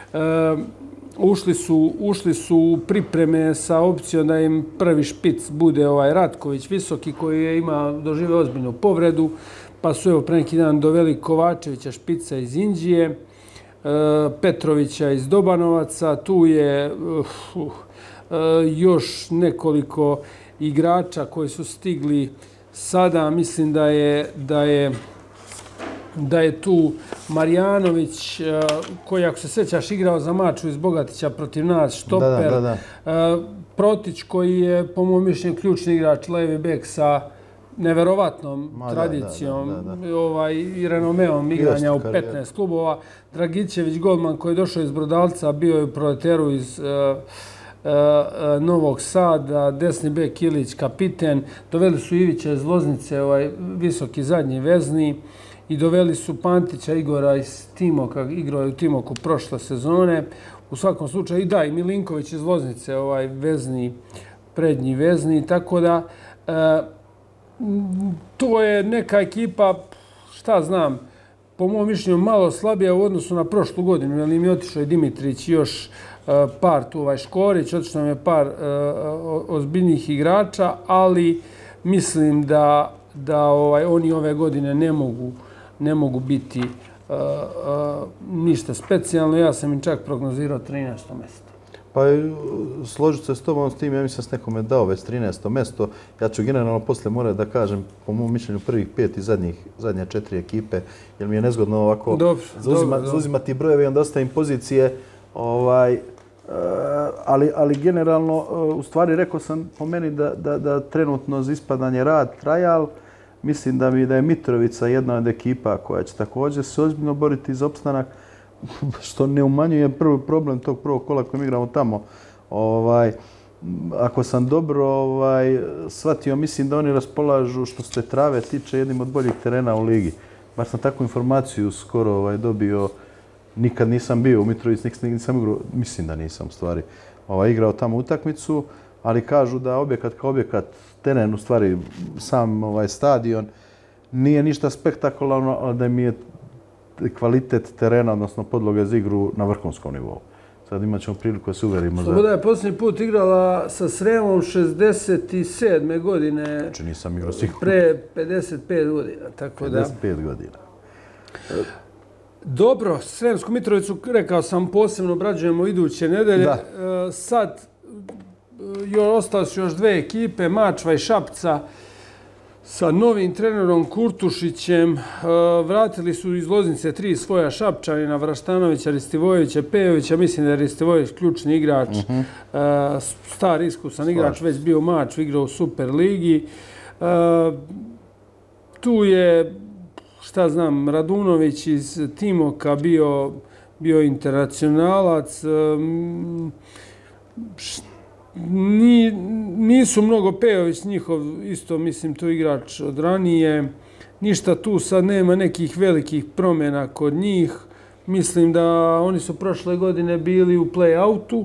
S1: ušli su u pripreme sa opcijom da im prvi špic bude Ratković Visoki koji je doživio ozbiljnu povredu, pa su evo pre neki dan doveli Kovačevića špica iz Inđije, Petrovića iz Dobanovaca, tu je još nekoliko igrača koji su stigli sada. Mislim da je tu Marjanović, koji, ako se sjećaš, igrao za maču iz Bogatića protiv nas, štoper. Protić, koji je, po mojom mišljenju, ključni igrač, levi bek sa neverovatnom tradicijom i renomeom igranja u 15 klubova. Dragićević, golman, koji je došao iz Brodalca, bio je u Proleteru iz Novog Sada, desni bek Ilić, kapiten. Doveli su Ivića iz Loznice, visoki zadnji vezni. I doveli su Pantića Igora iz Timoka, igrao je u Timoku prošle sezone. U svakom slučaju, i Milinković iz Loznice, vezni, prednji vezni. Tako da, to je neka ekipa, šta znam, po mojom mišljenju malo slabija u odnosu na prošlu godinu, jer im je otišao i Dimitrić i još par tu, Škorić, otišao nam je par ozbiljnih igrača, ali mislim da oni ove godine ne mogu biti ništa specijalno. Ja sam im čak prognozirao 13. mjesto.
S2: Pa složiti se s tobom s tim, ja mislim da s nekome dao već 13. mjesto. Ja ću generalno posle morati da kažem, po mom mišljenju, prvih 5 i zadnje 4 ekipe, jer mi je nezgodno ovako zauzimati brojeve i onda ostavim pozicije. Ali generalno, u stvari rekao sam po meni da trenutno za ispadanje Rad, Trajal, mislim da je Mitrovica jedna od ekipa koja će također se ozbiljno boriti za opstanak. što ne umanjuje prvi problem tog prvog kola kojim igramo tamo. Ako sam dobro shvatio, mislim da oni raspolažu što se trave tiče jednim od boljih terena u ligi. Bar sam takvu informaciju skoro dobio. Nikad nisam bio u Mitrovici, nikad nisam igrao, mislim da nisam u stvari igrao tamo utakmicu, ali kažu da objekat kao objekat, teren u stvari, sam stadion, nije ništa spektakularno, ali da mi je kvalitet terena, odnosno podloge za igru na vrhunskom nivou. Sad imat ćemo priliku da se uverimo.
S1: Sloboda je posljednji put igrala sa Sremom 67. godine.
S2: Znači nisam igrao sigurno.
S1: Pre 55 godina.
S2: 55 godina.
S1: Dobro, Sremsku Mitrovicu, rekao sam, posebno obrađujemo iduće nedelje. Sad ostale su još dve ekipe, Mačva i Šapca, sa novim trenerom Kurtušićem. Vratili su iz Loznice 3 svoja Šapčanina, Vraštanovića, Ristivojevića, Pejovića. Mislim da je Ristivojević ključni igrač, star iskusan igrač, već bio u Mačvi, igrao u Super ligi. Tu je, šta znam, Radunović iz Timoka bio internacionalac. Nisu mnogo, Pejović njihov isto, mislim, tu igrač od ranije. Ništa tu sad nema nekih velikih promjena kod njih. Mislim da oni su prošle godine bili u play-outu.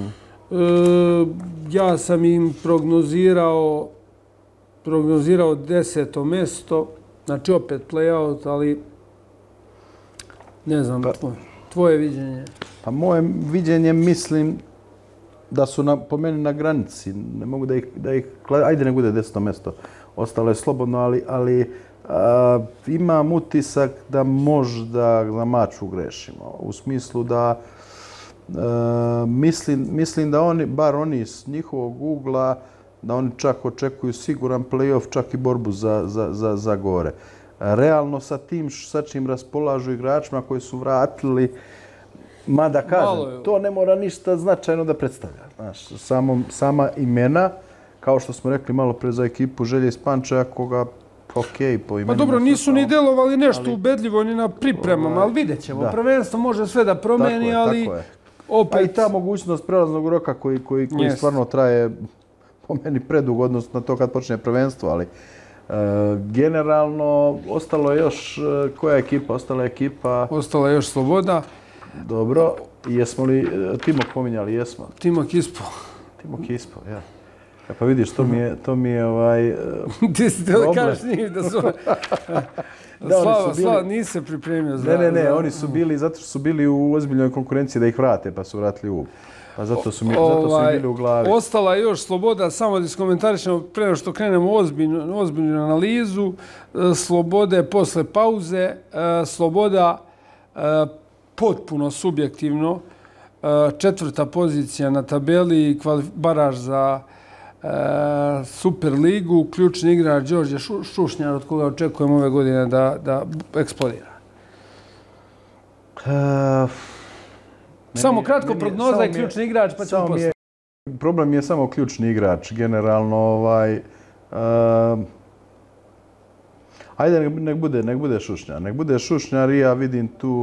S1: Ja sam im prognozirao 10. mjesto. Znači opet play-out, ali ne znam, tvoje viđenje.
S2: Pa moje viđenje, mislim da su po meni na granici. Ne mogu da ih ajde ne bude 10. mjesto. Ostalo je slobodno, ali imam utisak da možda na Mačvu grešimo. U smislu da mislim da oni, bar oni s njihovog ugla, da oni čak očekuju siguran play-off, čak i borbu za gore. Realno sa tim sa čim raspolažu igračima koji su vratili, mada kažem, to ne mora ništa značajno da predstavlja. Znaš, sama imena, kao što smo rekli malo pre za ekipu Želje iz Pančeva, koga po imenima...
S1: Pa dobro, nisu ni delovali nešto ubedljivo ni na pripremama, ali vidjet ćemo. Prvenstvo može sve da promeni, ali opet...
S2: Pa i ta mogućnost prelaznog roka koji stvarno traje po meni predugo odnosno na to kad počne prvenstvo, ali generalno ostalo je još koja ekipa? Ostala je
S1: još Sloboda.
S2: Dobro. Jesmo li Timok pominjali? Jesmo.
S1: Timok ispo,
S2: ja. Pa vidiš, to mi je
S1: Ti si da kažeš njih da su... Slava, nisi se pripremio za...
S2: Ne, oni su bili, zato što su bili u ozbiljnoj konkurenciji da ih vrate, pa su vratili u... Pa zato su mi bili u glavi.
S1: Ostala je još Sloboda, samo da iskomentarišemo pre nego što krenemo ozbiljnu analizu. Slobode posle pauze. Sloboda potpuno subjektivno. 4. pozicija na tabeli, baraž za Super ligu. Ključni igrač Đorđe Šušnjar, od koga očekujemo ove godine da eksplodira. Samo kratko, prognoza je ključni igrač, pa ćemo poslije.
S2: Problem je samo ključni igrač. Generalno, ajde, nek bude Šušnjar. Nek bude Šušnjar i ja vidim tu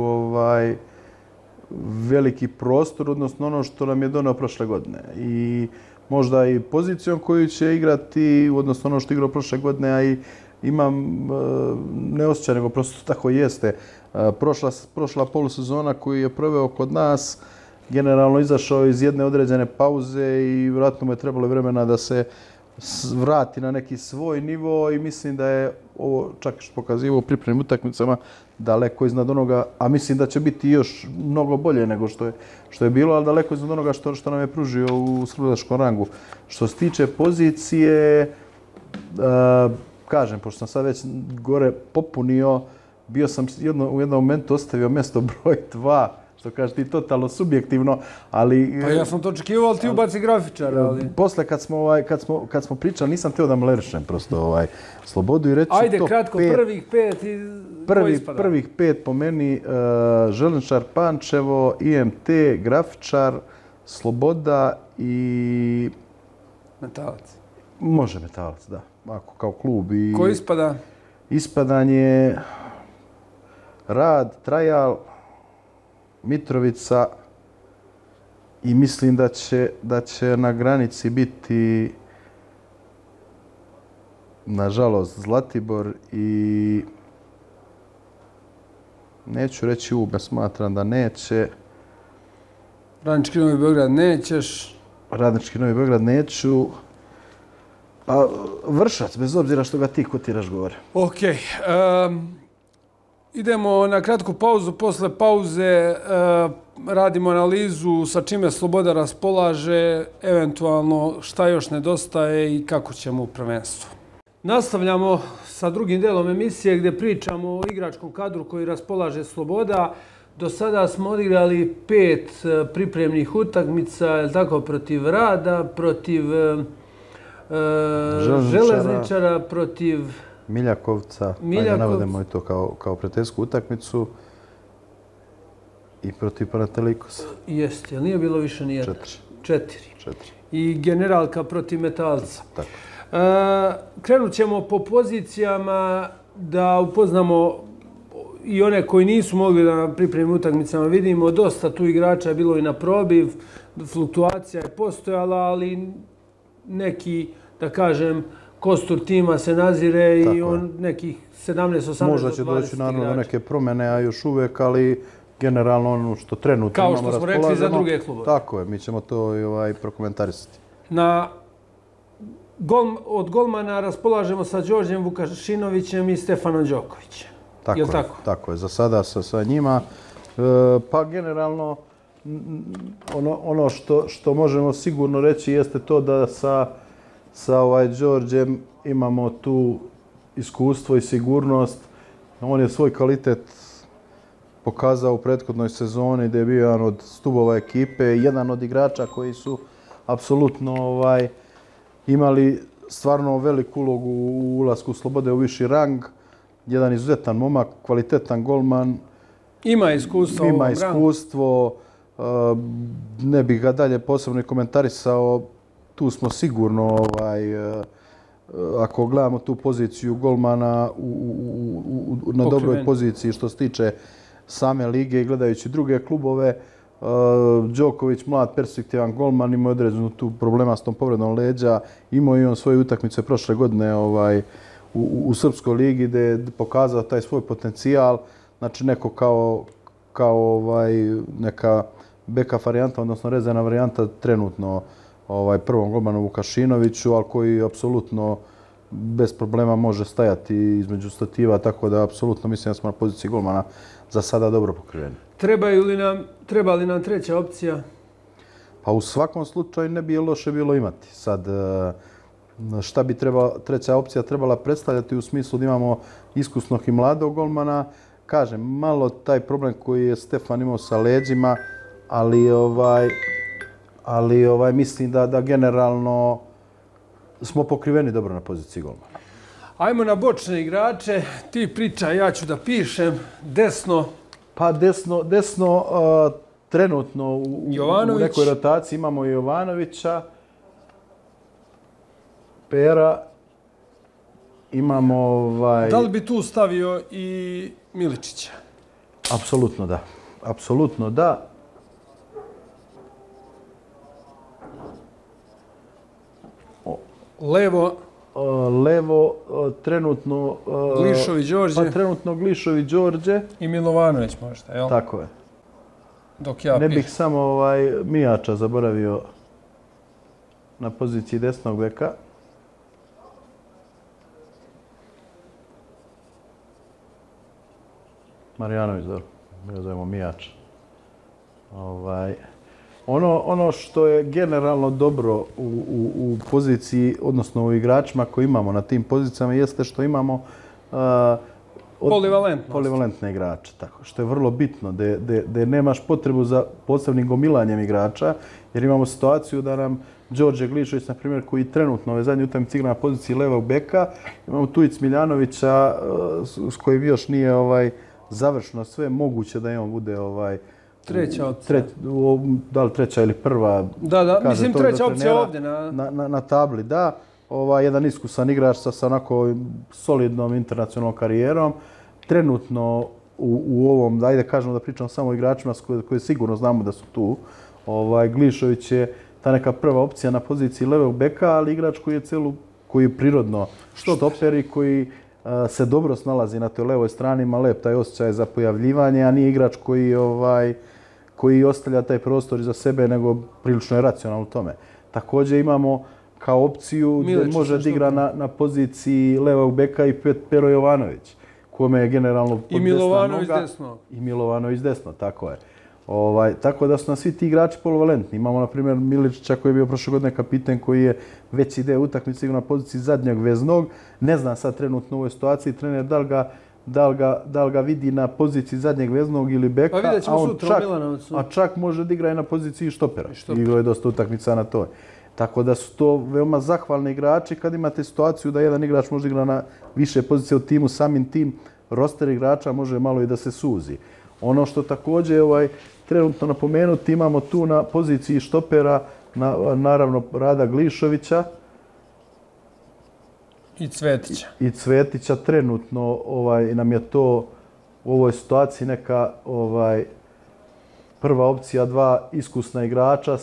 S2: veliki prostor, odnosno ono što nam je donao prošle godine. I možda i pozicijom koju će igrati, odnosno ono što je igrao prošle godine, a i imam ne osjećaj, nego prosto tako jeste. Prošla polusezona koju je proveo kod nas, generalno izašao iz jedne određene pauze i vjerojatno mu je trebalo vremena da se vrati na neki svoj nivo i mislim da je ovo čak što pokazivao u pripremnim utakmicama daleko iznad onoga, a mislim da će biti još mnogo bolje nego što je bilo, ali daleko iznad onoga što nam je pružio u slobodaškom rangu. Što se tiče pozicije, kažem, pošto sam sad već gore popunio, bio sam u jednom momentu ostavio mjesto broj 2, što kažeš ti totalno subjektivno, ali...
S1: Pa ja sam to očekivao, ali ti ubaci grafičara, ali...
S2: Posle kad smo pričali, nisam teo da mlerišem prosto Slobodu i reći top 5.
S1: Ajde, kratko, prvih 5 i
S2: Prvih 5 po meni, Željničar Pančevo, IMT, Grafičar, Sloboda i...
S1: Metalac.
S2: Može Metalac, da. Ako kao klub i...
S1: Ko ispada?
S2: Ispadanje Rad, Trajal, Mitrovica i mislim da će na granici biti nažalost Zlatibor i neću reći Ube, smatram da neće.
S1: Radnički Novi Beograd nećeš.
S2: Radnički Novi Beograd neću. Pa Vršac, bez obzira što ga ti kotiraš gore.
S1: Ok. Idemo na kratku pauzu. Posle pauze radimo analizu sa čime Sloboda raspolaže, eventualno šta još nedostaje i kako ćemo u prvenstvu. Nastavljamo sa drugim delom emisije gdje pričamo o igračkom kadru koji raspolaže Sloboda. Do sada smo odigrali 5 pripremnih utakmica, tako, protiv Rada, protiv Železničara, protiv
S2: Miljakovca, da navedemo i to kao prijateljsku utakmicu, i protiv Panathinaikosa.
S1: Jeste, jel nije bilo više nijedna? 4. I Generalka protiv Metalca.
S2: Tako.
S1: Krenut ćemo po pozicijama da upoznamo i one koji nisu mogli da na pripremim utakmicama. Vidimo, dosta tu igrača je bilo i na probi, fluktuacija je postojala, ali neki, da kažem, kostur tima se nazire i on nekih 17, 18, 20
S2: možda će doći naravno neke promjene, a još uvek, ali generalno ono što trenutno imamo
S1: raspolažemo. Kao što smo rekli za druge klubove.
S2: Tako je, mi ćemo to prokomentarisati.
S1: Od golmana raspolažemo sa Đorđem Vukašinovićem i Stefanom Đokovićem.
S2: Tako je, za sada sa njima. Pa generalno ono što možemo sigurno reći jeste to da sa Đorđem imamo tu iskustvo i sigurnost. On je svoj kvalitet pokazao u prethodnoj sezoni gdje je bio jedan od stubova ekipe, jedan od igrača koji su apsolutno imali stvarno veliku ulogu u ulasku Slobode u viši rang. Jedan izuzetan momak, kvalitetan golman.
S1: Ima iskustvo.
S2: Ne bih ga dalje posebno komentarisao. Tu smo sigurno, ako gledamo tu poziciju golmana na dobroj poziciji što se tiče same lige i gledajući druge klubove. Đoković, mlad, perspektivan golman, imao je određenu tu problema s tom povredom leđa. Imao i on svoje utakmice prošle godine u Srpskoj ligi gdje je pokazao taj svoj potencijal. Znači neko kao neka backup varijanta, odnosno rezervna varijanta trenutno prvom golmanu Vukašinoviću, ali koji apsolutno bez problema može stajati između stativa, tako da apsolutno mislim da smo na poziciji golmana za sada dobro pokriveni.
S1: Treba li nam treća opcija?
S2: Pa u svakom slučaju ne bi loše bilo imati. Sad, šta bi treća opcija trebala predstavljati u smislu da imamo iskusnog i mladog golmana? Kažem, malo taj problem koji je Stefan imao sa leđima, ali mislim da generalno smo pokriveni dobro na poziciji golmana.
S1: Ajmo na bočne igrače. Ti pričaj, ja ću da pišem. Desno.
S2: Pa desno trenutno u nekoj rotaciji imamo Jovanovića, Pera, imamo...
S1: Da li bi tu stavio i Miličića?
S2: Apsolutno da. Apsolutno da. Levo, trenutno...
S1: Glišović Đorđe.
S2: Pa trenutno Glišović Đorđe.
S1: I Milovanović možda, jel?
S2: Tako je.
S1: Dok ja
S2: ne bih samo Mijača zaboravio na poziciji desnog beka. Marjanović, dobro. Mi ga zovemo Mijač. Ono što je generalno dobro u poziciji, odnosno u igračima koji imamo na tim pozicijama, jeste što imamo polivalentne igrače. Tako, što je vrlo bitno, da nemaš potrebu za posebnim gomilanjem igrača, jer imamo situaciju da nam Đorđe Glišović, na primjer, koji trenutno ove zadnje utakmice igra na poziciji levog beka, imamo tu i Cmiljanovića s kojim još nije završeno sve, moguće da on bude
S1: treća opcija.
S2: Da li treća ili prva?
S1: Da, mislim treća opcija ovdje.
S2: Na tabli, da. Jedan iskusan igrač sa onako solidnom internacionalnom karijerom. Trenutno u ovom, ajde kažemo da pričam samo o igračima koje sigurno znamo da su tu. Glišović je ta neka prva opcija na poziciji levog beka, ali igrač koji je prirodno štoper i koji se dobro snalazi na toj levoj strani, ima lep taj osjećaj za pojavljivanje, a nije igrač koji ostavlja taj prostor iza sebe, nego prilično je racionalno u tome. Također imamo kao opciju da može da igra na poziciji levog beka i Pero Jovanović, kome je generalno pod desna noga. I Milovanović desno, tako je. Tako da su nam svi ti igrači poluvalentni. Imamo, na primjer, Miličića koji je bio prošle godine kapiten, koji je veći deo utakmice igrao na poziciji zadnjeg veznog. Ne znam sad trenutno u ovoj situaciji trener da li ga vidi na poziciji zadnjeg veznog ili beka,
S1: pa vidjet ćemo sutra u Milanovcu.
S2: A čak može da igra i na poziciji štopera. Igrao je dosta utakmica na toj. Tako da su to veoma zahvalni igrači kad imate situaciju da jedan igrač može igra na više pozicije u timu, samim tim roster igrača može malo i da se suzi. Ono što također trenutno napomenuti, imamo tu na poziciji štopera naravno Rada Glišovića
S1: i
S2: Cvetića. Trenutno nam je to u ovoj situaciji neka prva opcija, dva iskusna igrača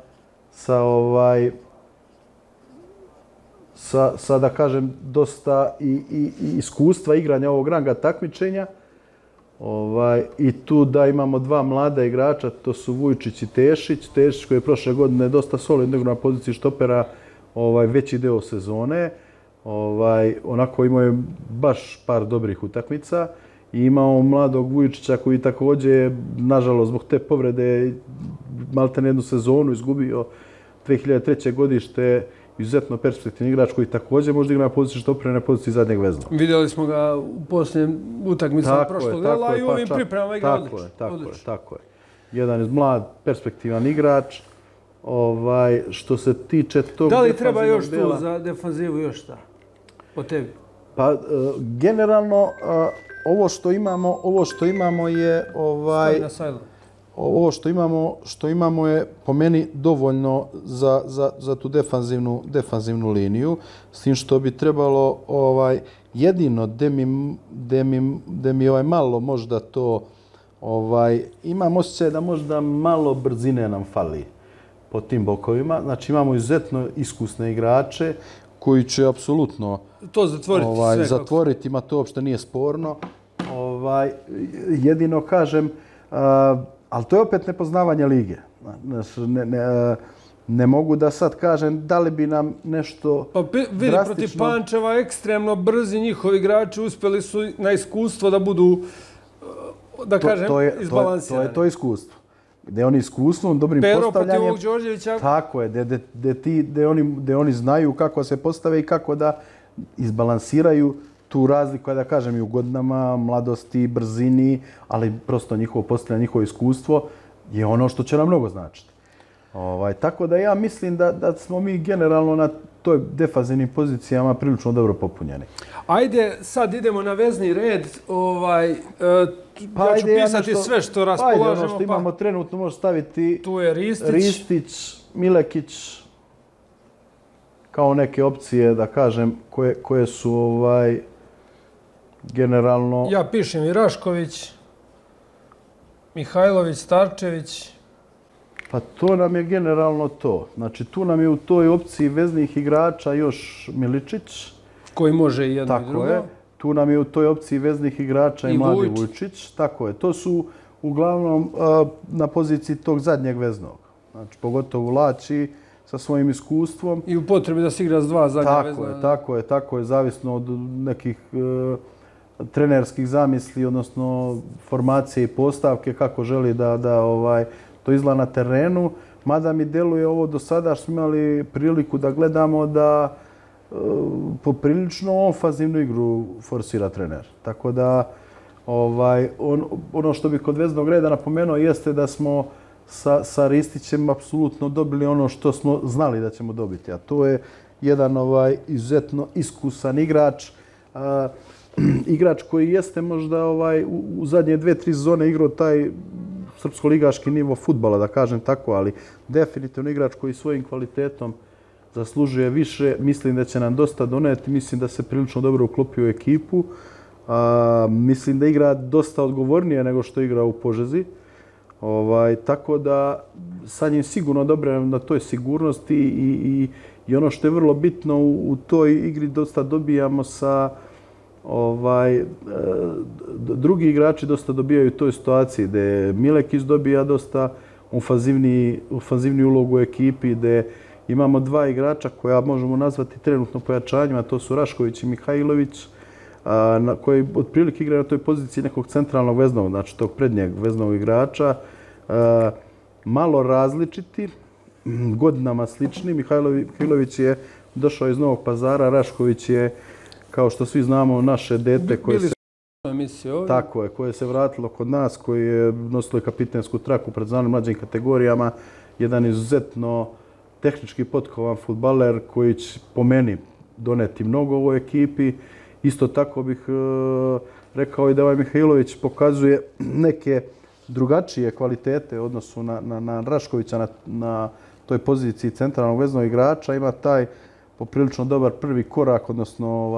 S2: sa da kažem dosta i iskustva igranja ovog ranga takmičenja. I tu da imamo dva mlada igrača, to su Vujčić i Tešić. Tešić koji je prošle godine dosta solidno igrao na poziciji štopera veći deo sezone. Onako imao je baš par dobrih utakmica. I imao mladog Vujčića koji također, nažalost, zbog te povrede maltene jednu sezonu izgubio 2003. godište, izuzetno perspektivni igrač koji također može igrati na poziciji štopera, na poziciji zadnjeg veznog.
S1: Vidjeli smo ga u posljednjem utakmicama prošlog dela i u ovim pripremama igra odlično.
S2: Tako je. Jedan je mlad, perspektivan igrač. Što se tiče tog
S1: da li treba još tu za defanzivu još šta? Po tebi?
S2: Pa, generalno, ovo što imamo je ovo što imamo je po meni dovoljno za tu defanzivnu liniju, s tim što bi trebalo jedino da mi malo možda to imam osjećaj da možda malo brzine nam fali po tim bokovima. Znači imamo izuzetno iskusne igrače koji će apsolutno
S1: to
S2: zatvoriti, ima to uopšte nije sporno. Jedino kažem, ali to je opet nepoznavanje lige. Ne mogu da sad kažem da li bi nam nešto
S1: vidi, protiv Pančeva ekstremno brzi njihovi igrači uspjeli su na iskustvo da budu, da kažem, izbalansirani.
S2: To je to iskustvo. Gde oni iskustvom, dobrim postavljanjem...
S1: Pero protiv ovog Đorđevića...
S2: Tako je, gde oni znaju kako se postave i kako da izbalansiraju tu razliku, da kažem, i u godinama, mladosti, brzini, ali prosto njihovo postavljanje, njihovo iskustvo je ono što će nam mnogo značiti. Tako da ja mislim da smo mi generalno na toj defanzivnim pozicijama prilično dobro popunjeni.
S1: Ajde, sad idemo na vezni red. Ja ću pisati sve što raspolažemo.
S2: Ono što imamo trenutno može staviti
S1: tu je
S2: Ristić, Milekić, kao neke opcije, da kažem, koje su generalno...
S1: Ja pišem i Rašković, Mihajlović, Starčević.
S2: Pa to nam je generalno to. Znači, tu nam je u toj opciji veznih igrača još Miličić.
S1: Koji može i jedno i drugo.
S2: Tako je. Tu nam je u toj opciji veznih igrača i mladi Vujčić. Tako je. To su uglavnom na poziciji tog zadnjeg veznog. Znači, pogotovo Lači sa svojim iskustvom.
S1: I u potrebi da se igra s dva zadnja vezna.
S2: Tako je. Zavisno od nekih trenerskih zamisli, odnosno formacije i postavke, kako želi da to izgleda na terenu. Mada mi deluje ovo do sada što smo imali priliku da gledamo da poprilično ofazivnu igru forsira trener. Tako da ono što bi kod veznog reda napomenuo jeste da smo sa Ristićem apsolutno dobili ono što smo znali da ćemo dobiti. A to je jedan izuzetno iskusan igrač. Igrač koji jeste možda u zadnje 2-3 sezone igrao taj srpsko-ligaški nivo fudbala, da kažem tako, ali definitivno igrač koji svojim kvalitetom zaslužuje više. Mislim da će nam dosta doneti, mislim da se prilično dobro uklopio u ekipu. Mislim da igra dosta odgovornije nego što igra u Požegi. Tako da sa njim sigurno dobijamo na toj sigurnosti i ono što je vrlo bitno u toj igri dosta dobijamo sa drugi igrači dosta dobijaju u toj situaciji gdje Milekić dobija dosta ofanzivniju ulogu u ekipi, gdje imamo dva igrača koja možemo nazvati trenutno pojačanjima, to su Rašković i Mihajlović, koji otprilike igraju na toj poziciji nekog centralnog veznog, znači tog prednjeg veznog igrača. Malo različiti, godinama slični. Mihajlović je došao iz Novog Pazara, Rašković je, kao što svi znamo, naše dete koje se vratilo kod nas, koji je nosilo kapitensku traku pred mlađim kategorijama. Jedan izuzetno tehnički potkovan fudbaler koji će po meni doneti mnogo u ovoj ekipi. Isto tako bih rekao i da ovaj Mihajlović pokazuje neke drugačije kvalitete u odnosu na Raškovića na toj poziciji centralnog veznog igrača. Ima taj poprilično dobar prvi korak, odnosno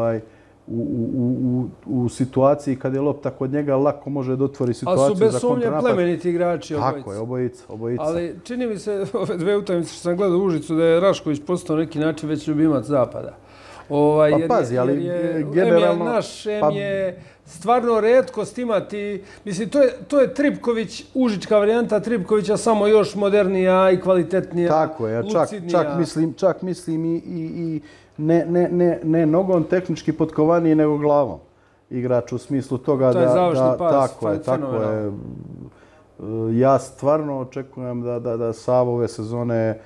S2: u situaciji kad je lopta kod njega lako može da otvori situaciju za kontranapad.
S1: Ali su bez sumnje plemeniti igrači obojica.
S2: Tako je, obojica.
S1: Ali čini mi se ove dve utakmice što sam gledao u Užicu da je Rašković postao neki način već ljubimac zapada.
S2: Pazi, ali generalno...
S1: Naš je stvarno retkost imati... Mislim, to je Tripković, užička varijanta Tripkovića, samo još modernija i kvalitetnija,
S2: tako je, čak mislim i ne nogom tehnički potkovaniji nego glavom igrač u smislu toga da...
S1: To je završni pas,
S2: tako je. Ja stvarno očekujem da Savo ove sezone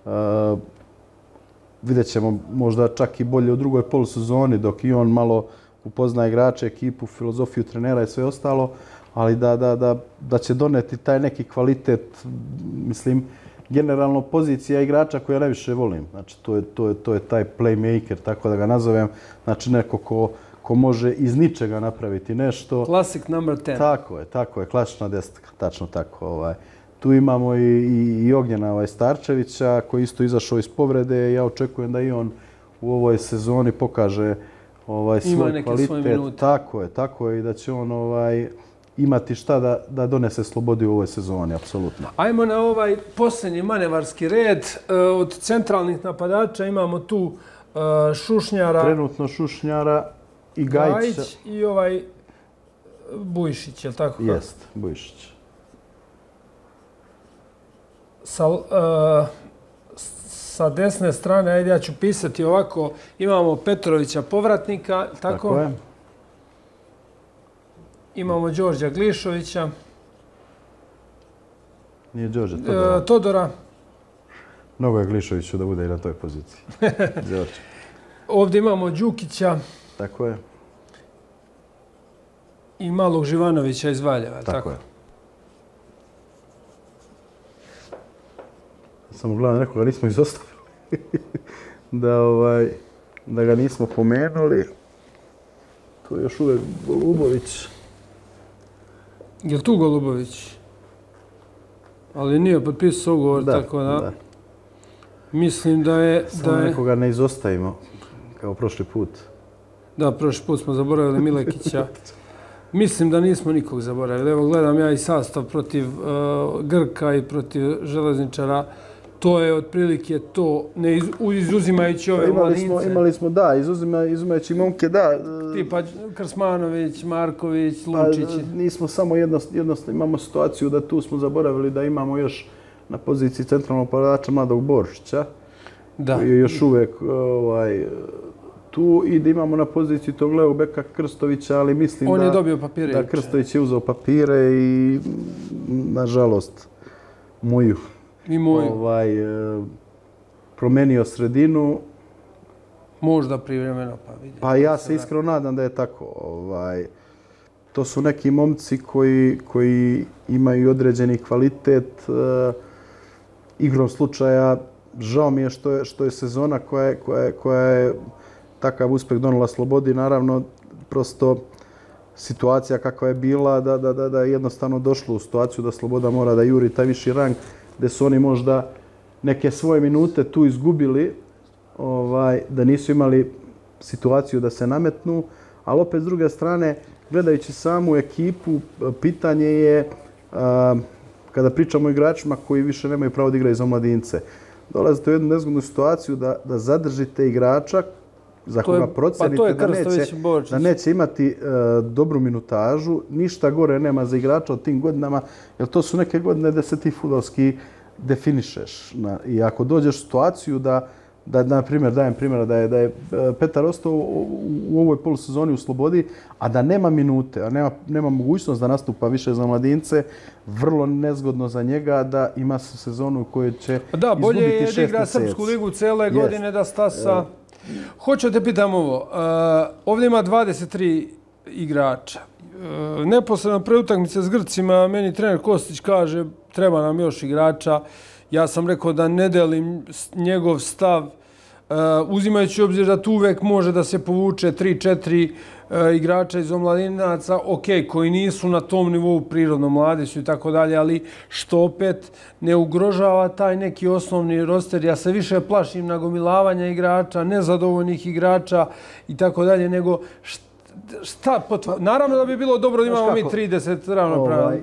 S2: vidjet ćemo možda čak i bolje u drugoj polusezoni dok i on malo upozna igrače, ekipu, filozofiju trenera i sve ostalo, ali da će doneti taj neki kvalitet, mislim, generalno pozicija igrača koju ja najviše volim. Znači, to je taj playmaker, tako da ga nazovem. Znači, neko ko može iz ničega napraviti nešto.
S1: Classic number 10.
S2: Tako je, klasična desetka, tačno tako. Tu imamo i Ognjena Starčevića koji isto izašao iz povrede. Ja očekujem da i on u ovoj sezoni pokaže svoj kvalitet. Tako je i da će on imati šta da donese slobodi u ovoj sezoni, apsolutno.
S1: Ajmo na ovaj posljednji manevarski red. Od centralnih napadača imamo tu Šušnjara.
S2: Trenutno Šušnjara i Gajića.
S1: I ovaj Bujšić, je li tako?
S2: Jest, Bujšić.
S1: Sa desne strane, ajde ja ću pisati ovako, imamo Petrovića povratnika, tako?
S2: Tako je.
S1: Imamo Đorđa Glišovića.
S2: Nije Đorđe,
S1: Todora.
S2: Mnogo je Glišoviću da bude i na toj poziciji.
S1: Ovdje imamo Đukića.
S2: Tako je.
S1: I malog Živanovića iz Valjeva, tako?
S2: Je. Samo gledam, nekoga nismo izostavili. Da ga nismo pomenuli. Tu je još uvijek Golubović.
S1: Je li tu Golubović? Ali nije potpisao ugovor, tako da... Mislim da je...
S2: Samo nekoga ne izostavimo, kao prošli put.
S1: Da, prošli put smo zaboravili Milekića. Mislim da nismo nikog zaboravili. Evo, gledam ja i sastav protiv Grka i protiv Železničara. To je otprilike to, ne izuzimajući ove mladince.
S2: Imali smo, da, izuzimajući momke, da.
S1: Tipa Krsmanović, Marković, Lučić.
S2: Nismo samo jednostavno, imamo situaciju da tu smo zaboravili da imamo još na poziciji centralnog napadača mladog Boršića. Da. Koji je još uvijek tu i da imamo na poziciji tog levog beka Krstovića, ali mislim
S1: on je dobio papire.
S2: Da, Krstović je uzeo papire i, nažalost, moju. Promenio sredinu.
S1: Možda privremeno, pa vidimo.
S2: Pa ja se iskreno nadam da je tako. To su neki momci koji imaju određeni kvalitet. Igrom slučaja, žao mi je što je sezona koja je takav uspjeh donela slobodi. Naravno, prosto situacija kakva je bila da je jednostavno došlo u situaciju da sloboda mora da juri taj viši rang, gdje su oni možda neke svoje minute tu izgubili, da nisu imali situaciju da se nametnu, ali opet s druge strane, gledajući samu ekipu, pitanje je, kada pričamo o igračima koji više nemaju pravo da igraju za omladince, dolazite u jednu nezgodnu situaciju da zadržite igrača za koga procenite da neće imati dobru minutažu, ništa gore nema za igrača od tim godinama, jer to su neke godine da se ti fudbalski definišeš. I ako dođeš u situaciju na primjer, dajem primjera da je Petar ostao u ovoj polusezoni u slobodi, a da nema minute, a nema mogućnost da nastupa više za mladince, vrlo nezgodno za njega da ima sezonu u kojoj će izgubiti 6 mjeseci.
S1: Bolje je da igra Srpsku ligu cele godine, da stasa. Hoću te pitam ovo. Ovdje ima 23 igrača. Neposredno pre utakmice s Grcima, meni trener Kostić kaže treba nam još igrača. Ja sam rekao da ne delim njegov stav, uzimajući obzir da tu uvek može da se povuče 3-4 igrača iz omladinaca, koji nisu na tom nivou, prirodno mladi su i tako dalje, ali što opet ne ugrožava taj neki osnovni roster. Ja se više plašim nagomilavanja igrača, nezadovoljnih igrača i tako dalje, nego naravno da bi bilo dobro da imamo mi 30 ravnopravnih.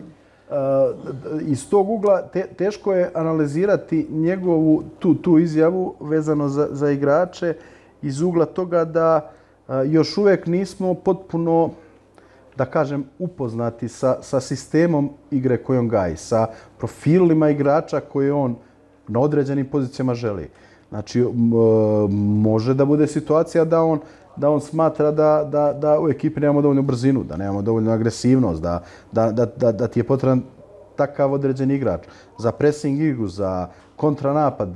S2: Iz tog ugla teško je analizirati njegovu tu izjavu vezano za igrače iz ugla toga da još uvijek nismo potpuno, da kažem, upoznati sa sistemom igre koju on gaji, sa profilima igrača koje on na određenim pozicijama želi. Znači, može da bude situacija da on smatra da u ekipi nemamo dovoljnu brzinu, da nemamo dovoljnu agresivnost, da ti je potreban takav određen igrač. Za pressing igru, za kontranapad.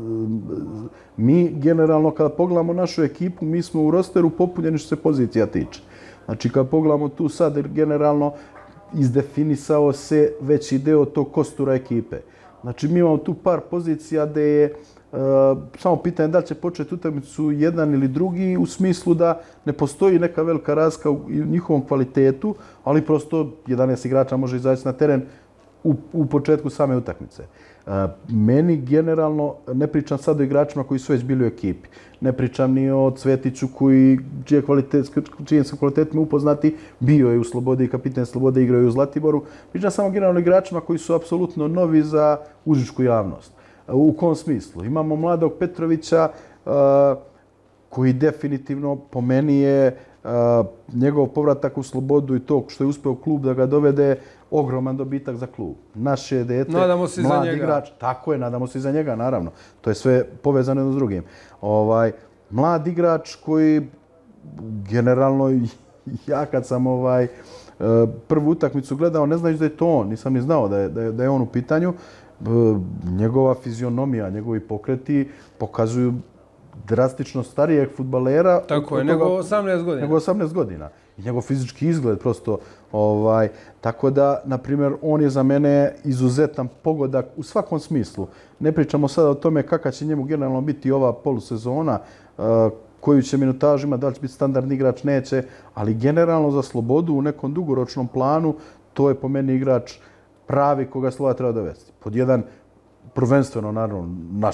S2: Mi generalno kada pogledamo našu ekipu, mi smo u rosteru popunjeni što se pozicija tiče. Znači kada pogledamo tu sad, generalno izdefinisao se veći deo tog kostura ekipe. Znači mi imamo tu par pozicija gde je samo pitanje da li će početi utakmicu jedan ili drugi, u smislu da ne postoji neka velika razlika u njihovom kvalitetu, ali prosto 11 igrača može izaći na teren u početku same utakmice. Meni generalno, ne pričam sad o igračima koji su već bili u ekipi, ne pričam ni o Cvetiću čijem su kvalitetima upoznati, bio je u Slobodi i kapiten Slobode, igrao je u Zlatiboru. Pričam samo generalno o igračima koji su apsolutno novi za užičku javnost. U kom smislu? Imamo mladog Petrovića koji definitivno po meni je njegov povratak u Slobodu i to što je uspeo klub da ga dovede ogroman dobitak za klub. Naše dete, mlad igrač, tako je, nadamo se i za njega, naravno. To je sve povezano jedno s drugim. Mlad igrač koji generalno, ja kad sam prvu utakmicu gledao, ne znajući da je to on, nisam ni znao da je on u pitanju, njegova fizionomija, njegovi pokreti pokazuju drastično starijeg fudbalera.
S1: Tako je, nego 18 godina.
S2: Nego 18 godina. I njegov fizički izgled prosto. Tako da, na primjer, on je za mene izuzetan pogodak u svakom smislu. Ne pričamo sada o tome kakva će njemu generalno biti ova polusezona, koju će minutažu imati, da li će biti standardni igrač, neće, ali generalno za Slobodu u nekom dugoročnom planu, to je po meni igrač pravi koga Sloboda treba dovesti. Pod jedan, prvenstveno, naravno,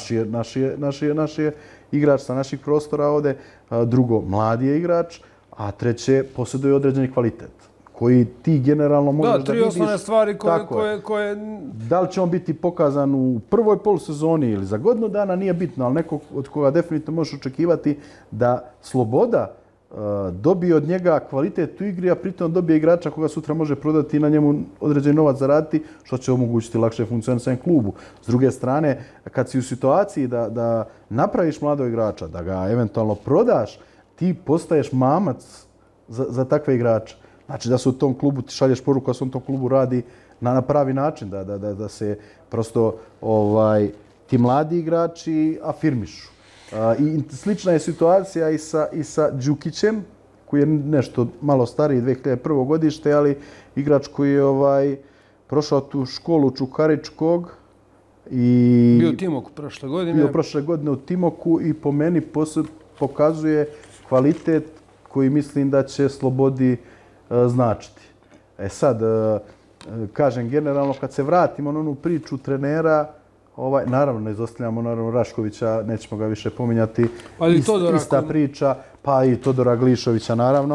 S2: naš je igrač sa naših prostora ovde, drugo, mladi je igrač, a treće, posjeduje određeni kvalitet koji ti generalno možeš da vidiš.
S1: Da, 3 osnovne stvari koje...
S2: Da li će on biti pokazan u prvoj polusezoni ili za godinu dana, nije bitno, ali neko od koga definitivno možeš očekivati da Sloboda dobije od njega kvalitet u igri, a pritom dobije igrača koga sutra može prodati i na njemu određeni novac zaraditi, što će omogućiti lakše funkcionisanje klubu. S druge strane, kad si u situaciji da napraviš mladog igrača, da ga eventualno prodaš, ti postaješ mamac za takve igrače. Znači da se u tom klubu ti šalješ poruku da se u tom klubu radi na pravi način, da se prosto ti mladi igrači afirmišu. I slična je situacija i sa Đukićem, koji je nešto malo stariji, 2001. godište, ali igrač koji je prošao tu školu Čukaričkog.
S1: Bio u Timoku prošle godine.
S2: Bio prošle godine u Timoku i po meni pokazuje kvalitet koji mislim da će Slobodi značiti. Sad, kažem, generalno, kad se vratimo na onu priču trenera, naravno, ne izostavljamo Raškovića, nećemo ga više pominjati. Ista priča, pa i Todora Glišovića, naravno.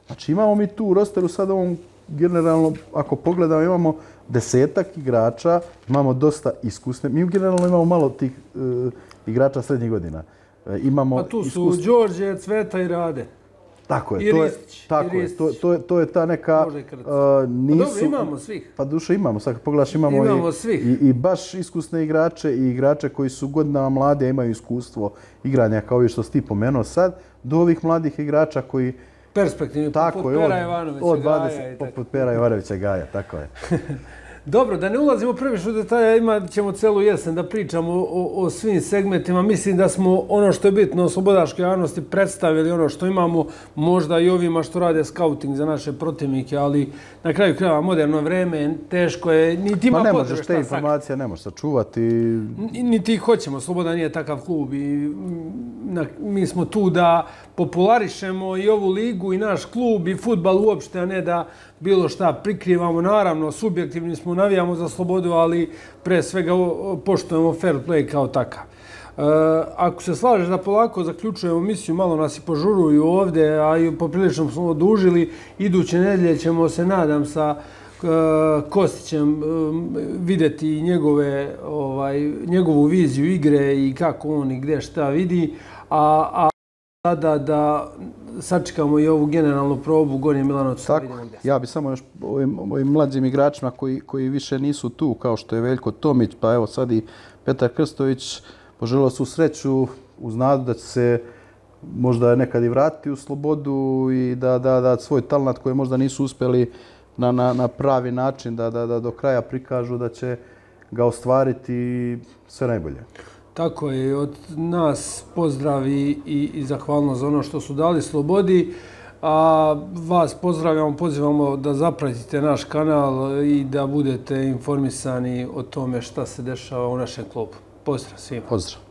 S2: Znači imamo mi tu u rosteru sad ovom generalno, ako pogledamo, imamo 10-ak igrača, imamo dosta iskusne. Mi generalno imamo malo tih igrača srednjih godina.
S1: Pa tu su Đorđe, Cveta i Rade.
S2: Tako je,
S1: I Ristić.
S2: to je ta neka...
S1: Dobro, imamo svih.
S2: Pa duše imamo, sad pogledaš imamo
S1: svih.
S2: I baš iskusne igrače i igrače koji su godinama mladi, a imaju iskustvo igranja kao i što si ti pomenuo sad, do ovih mladih igrača koji...
S1: Perspektivni, poput Pera Ivanovića Gaja.
S2: Poput Pera Ivanovića Gaja, tako je.
S1: Dobro, da ne ulazimo previše u detalja, imat ćemo celu jesen da pričamo o svim segmentima. Mislim da smo ono što je bitno o slobodaškoj javnosti predstavili ono što imamo, možda i ovima što rade scouting za naše protivnike, ali na kraju krajeva moderno vreme, teško je, niti ima potrebe šta
S2: ne možeš te informacije, ne možeš sačuvati.
S1: Niti hoćemo, Sloboda nije takav klub i mi smo tu da popularišemo i ovu ligu i naš klub i fudbal uopšte, a ne da bilo šta prikrivamo. Naravno, subjektivni smo, navijamo za Slobodu, ali pre svega poštujemo fair play kao takav. Ako se slažeš da polako zaključujemo misiju, malo nas i požuruju ovde, a i poprilično smo odužili, iduće nedelje ćemo se, nadam, sa Kostićem vidjeti njegovu viziju igre i kako on i gde šta vidi, a sada da sačekamo i ovu generalnu probu Gornje Milanovcu.
S2: Tako, ja bi samo još ovim mlađim igračima koji više nisu tu, kao što je Veljko Tomić, pa evo sad i Petar Krstović, poželio su sreću uz nadu da će se možda nekad i vratiti u Slobodu i da svoj talent koji možda nisu uspjeli na pravi način, da do kraja prikažu, da će ga ostvariti sve najbolje.
S1: Tako je, od nas pozdravi i zahvalnost za ono što su dali Slobodi. A vas pozdravljamo, pozivamo da zapratite naš kanal i da budete informisani o tome šta se dešava u našem klubu. Pozdrav svima.
S2: Pozdrav.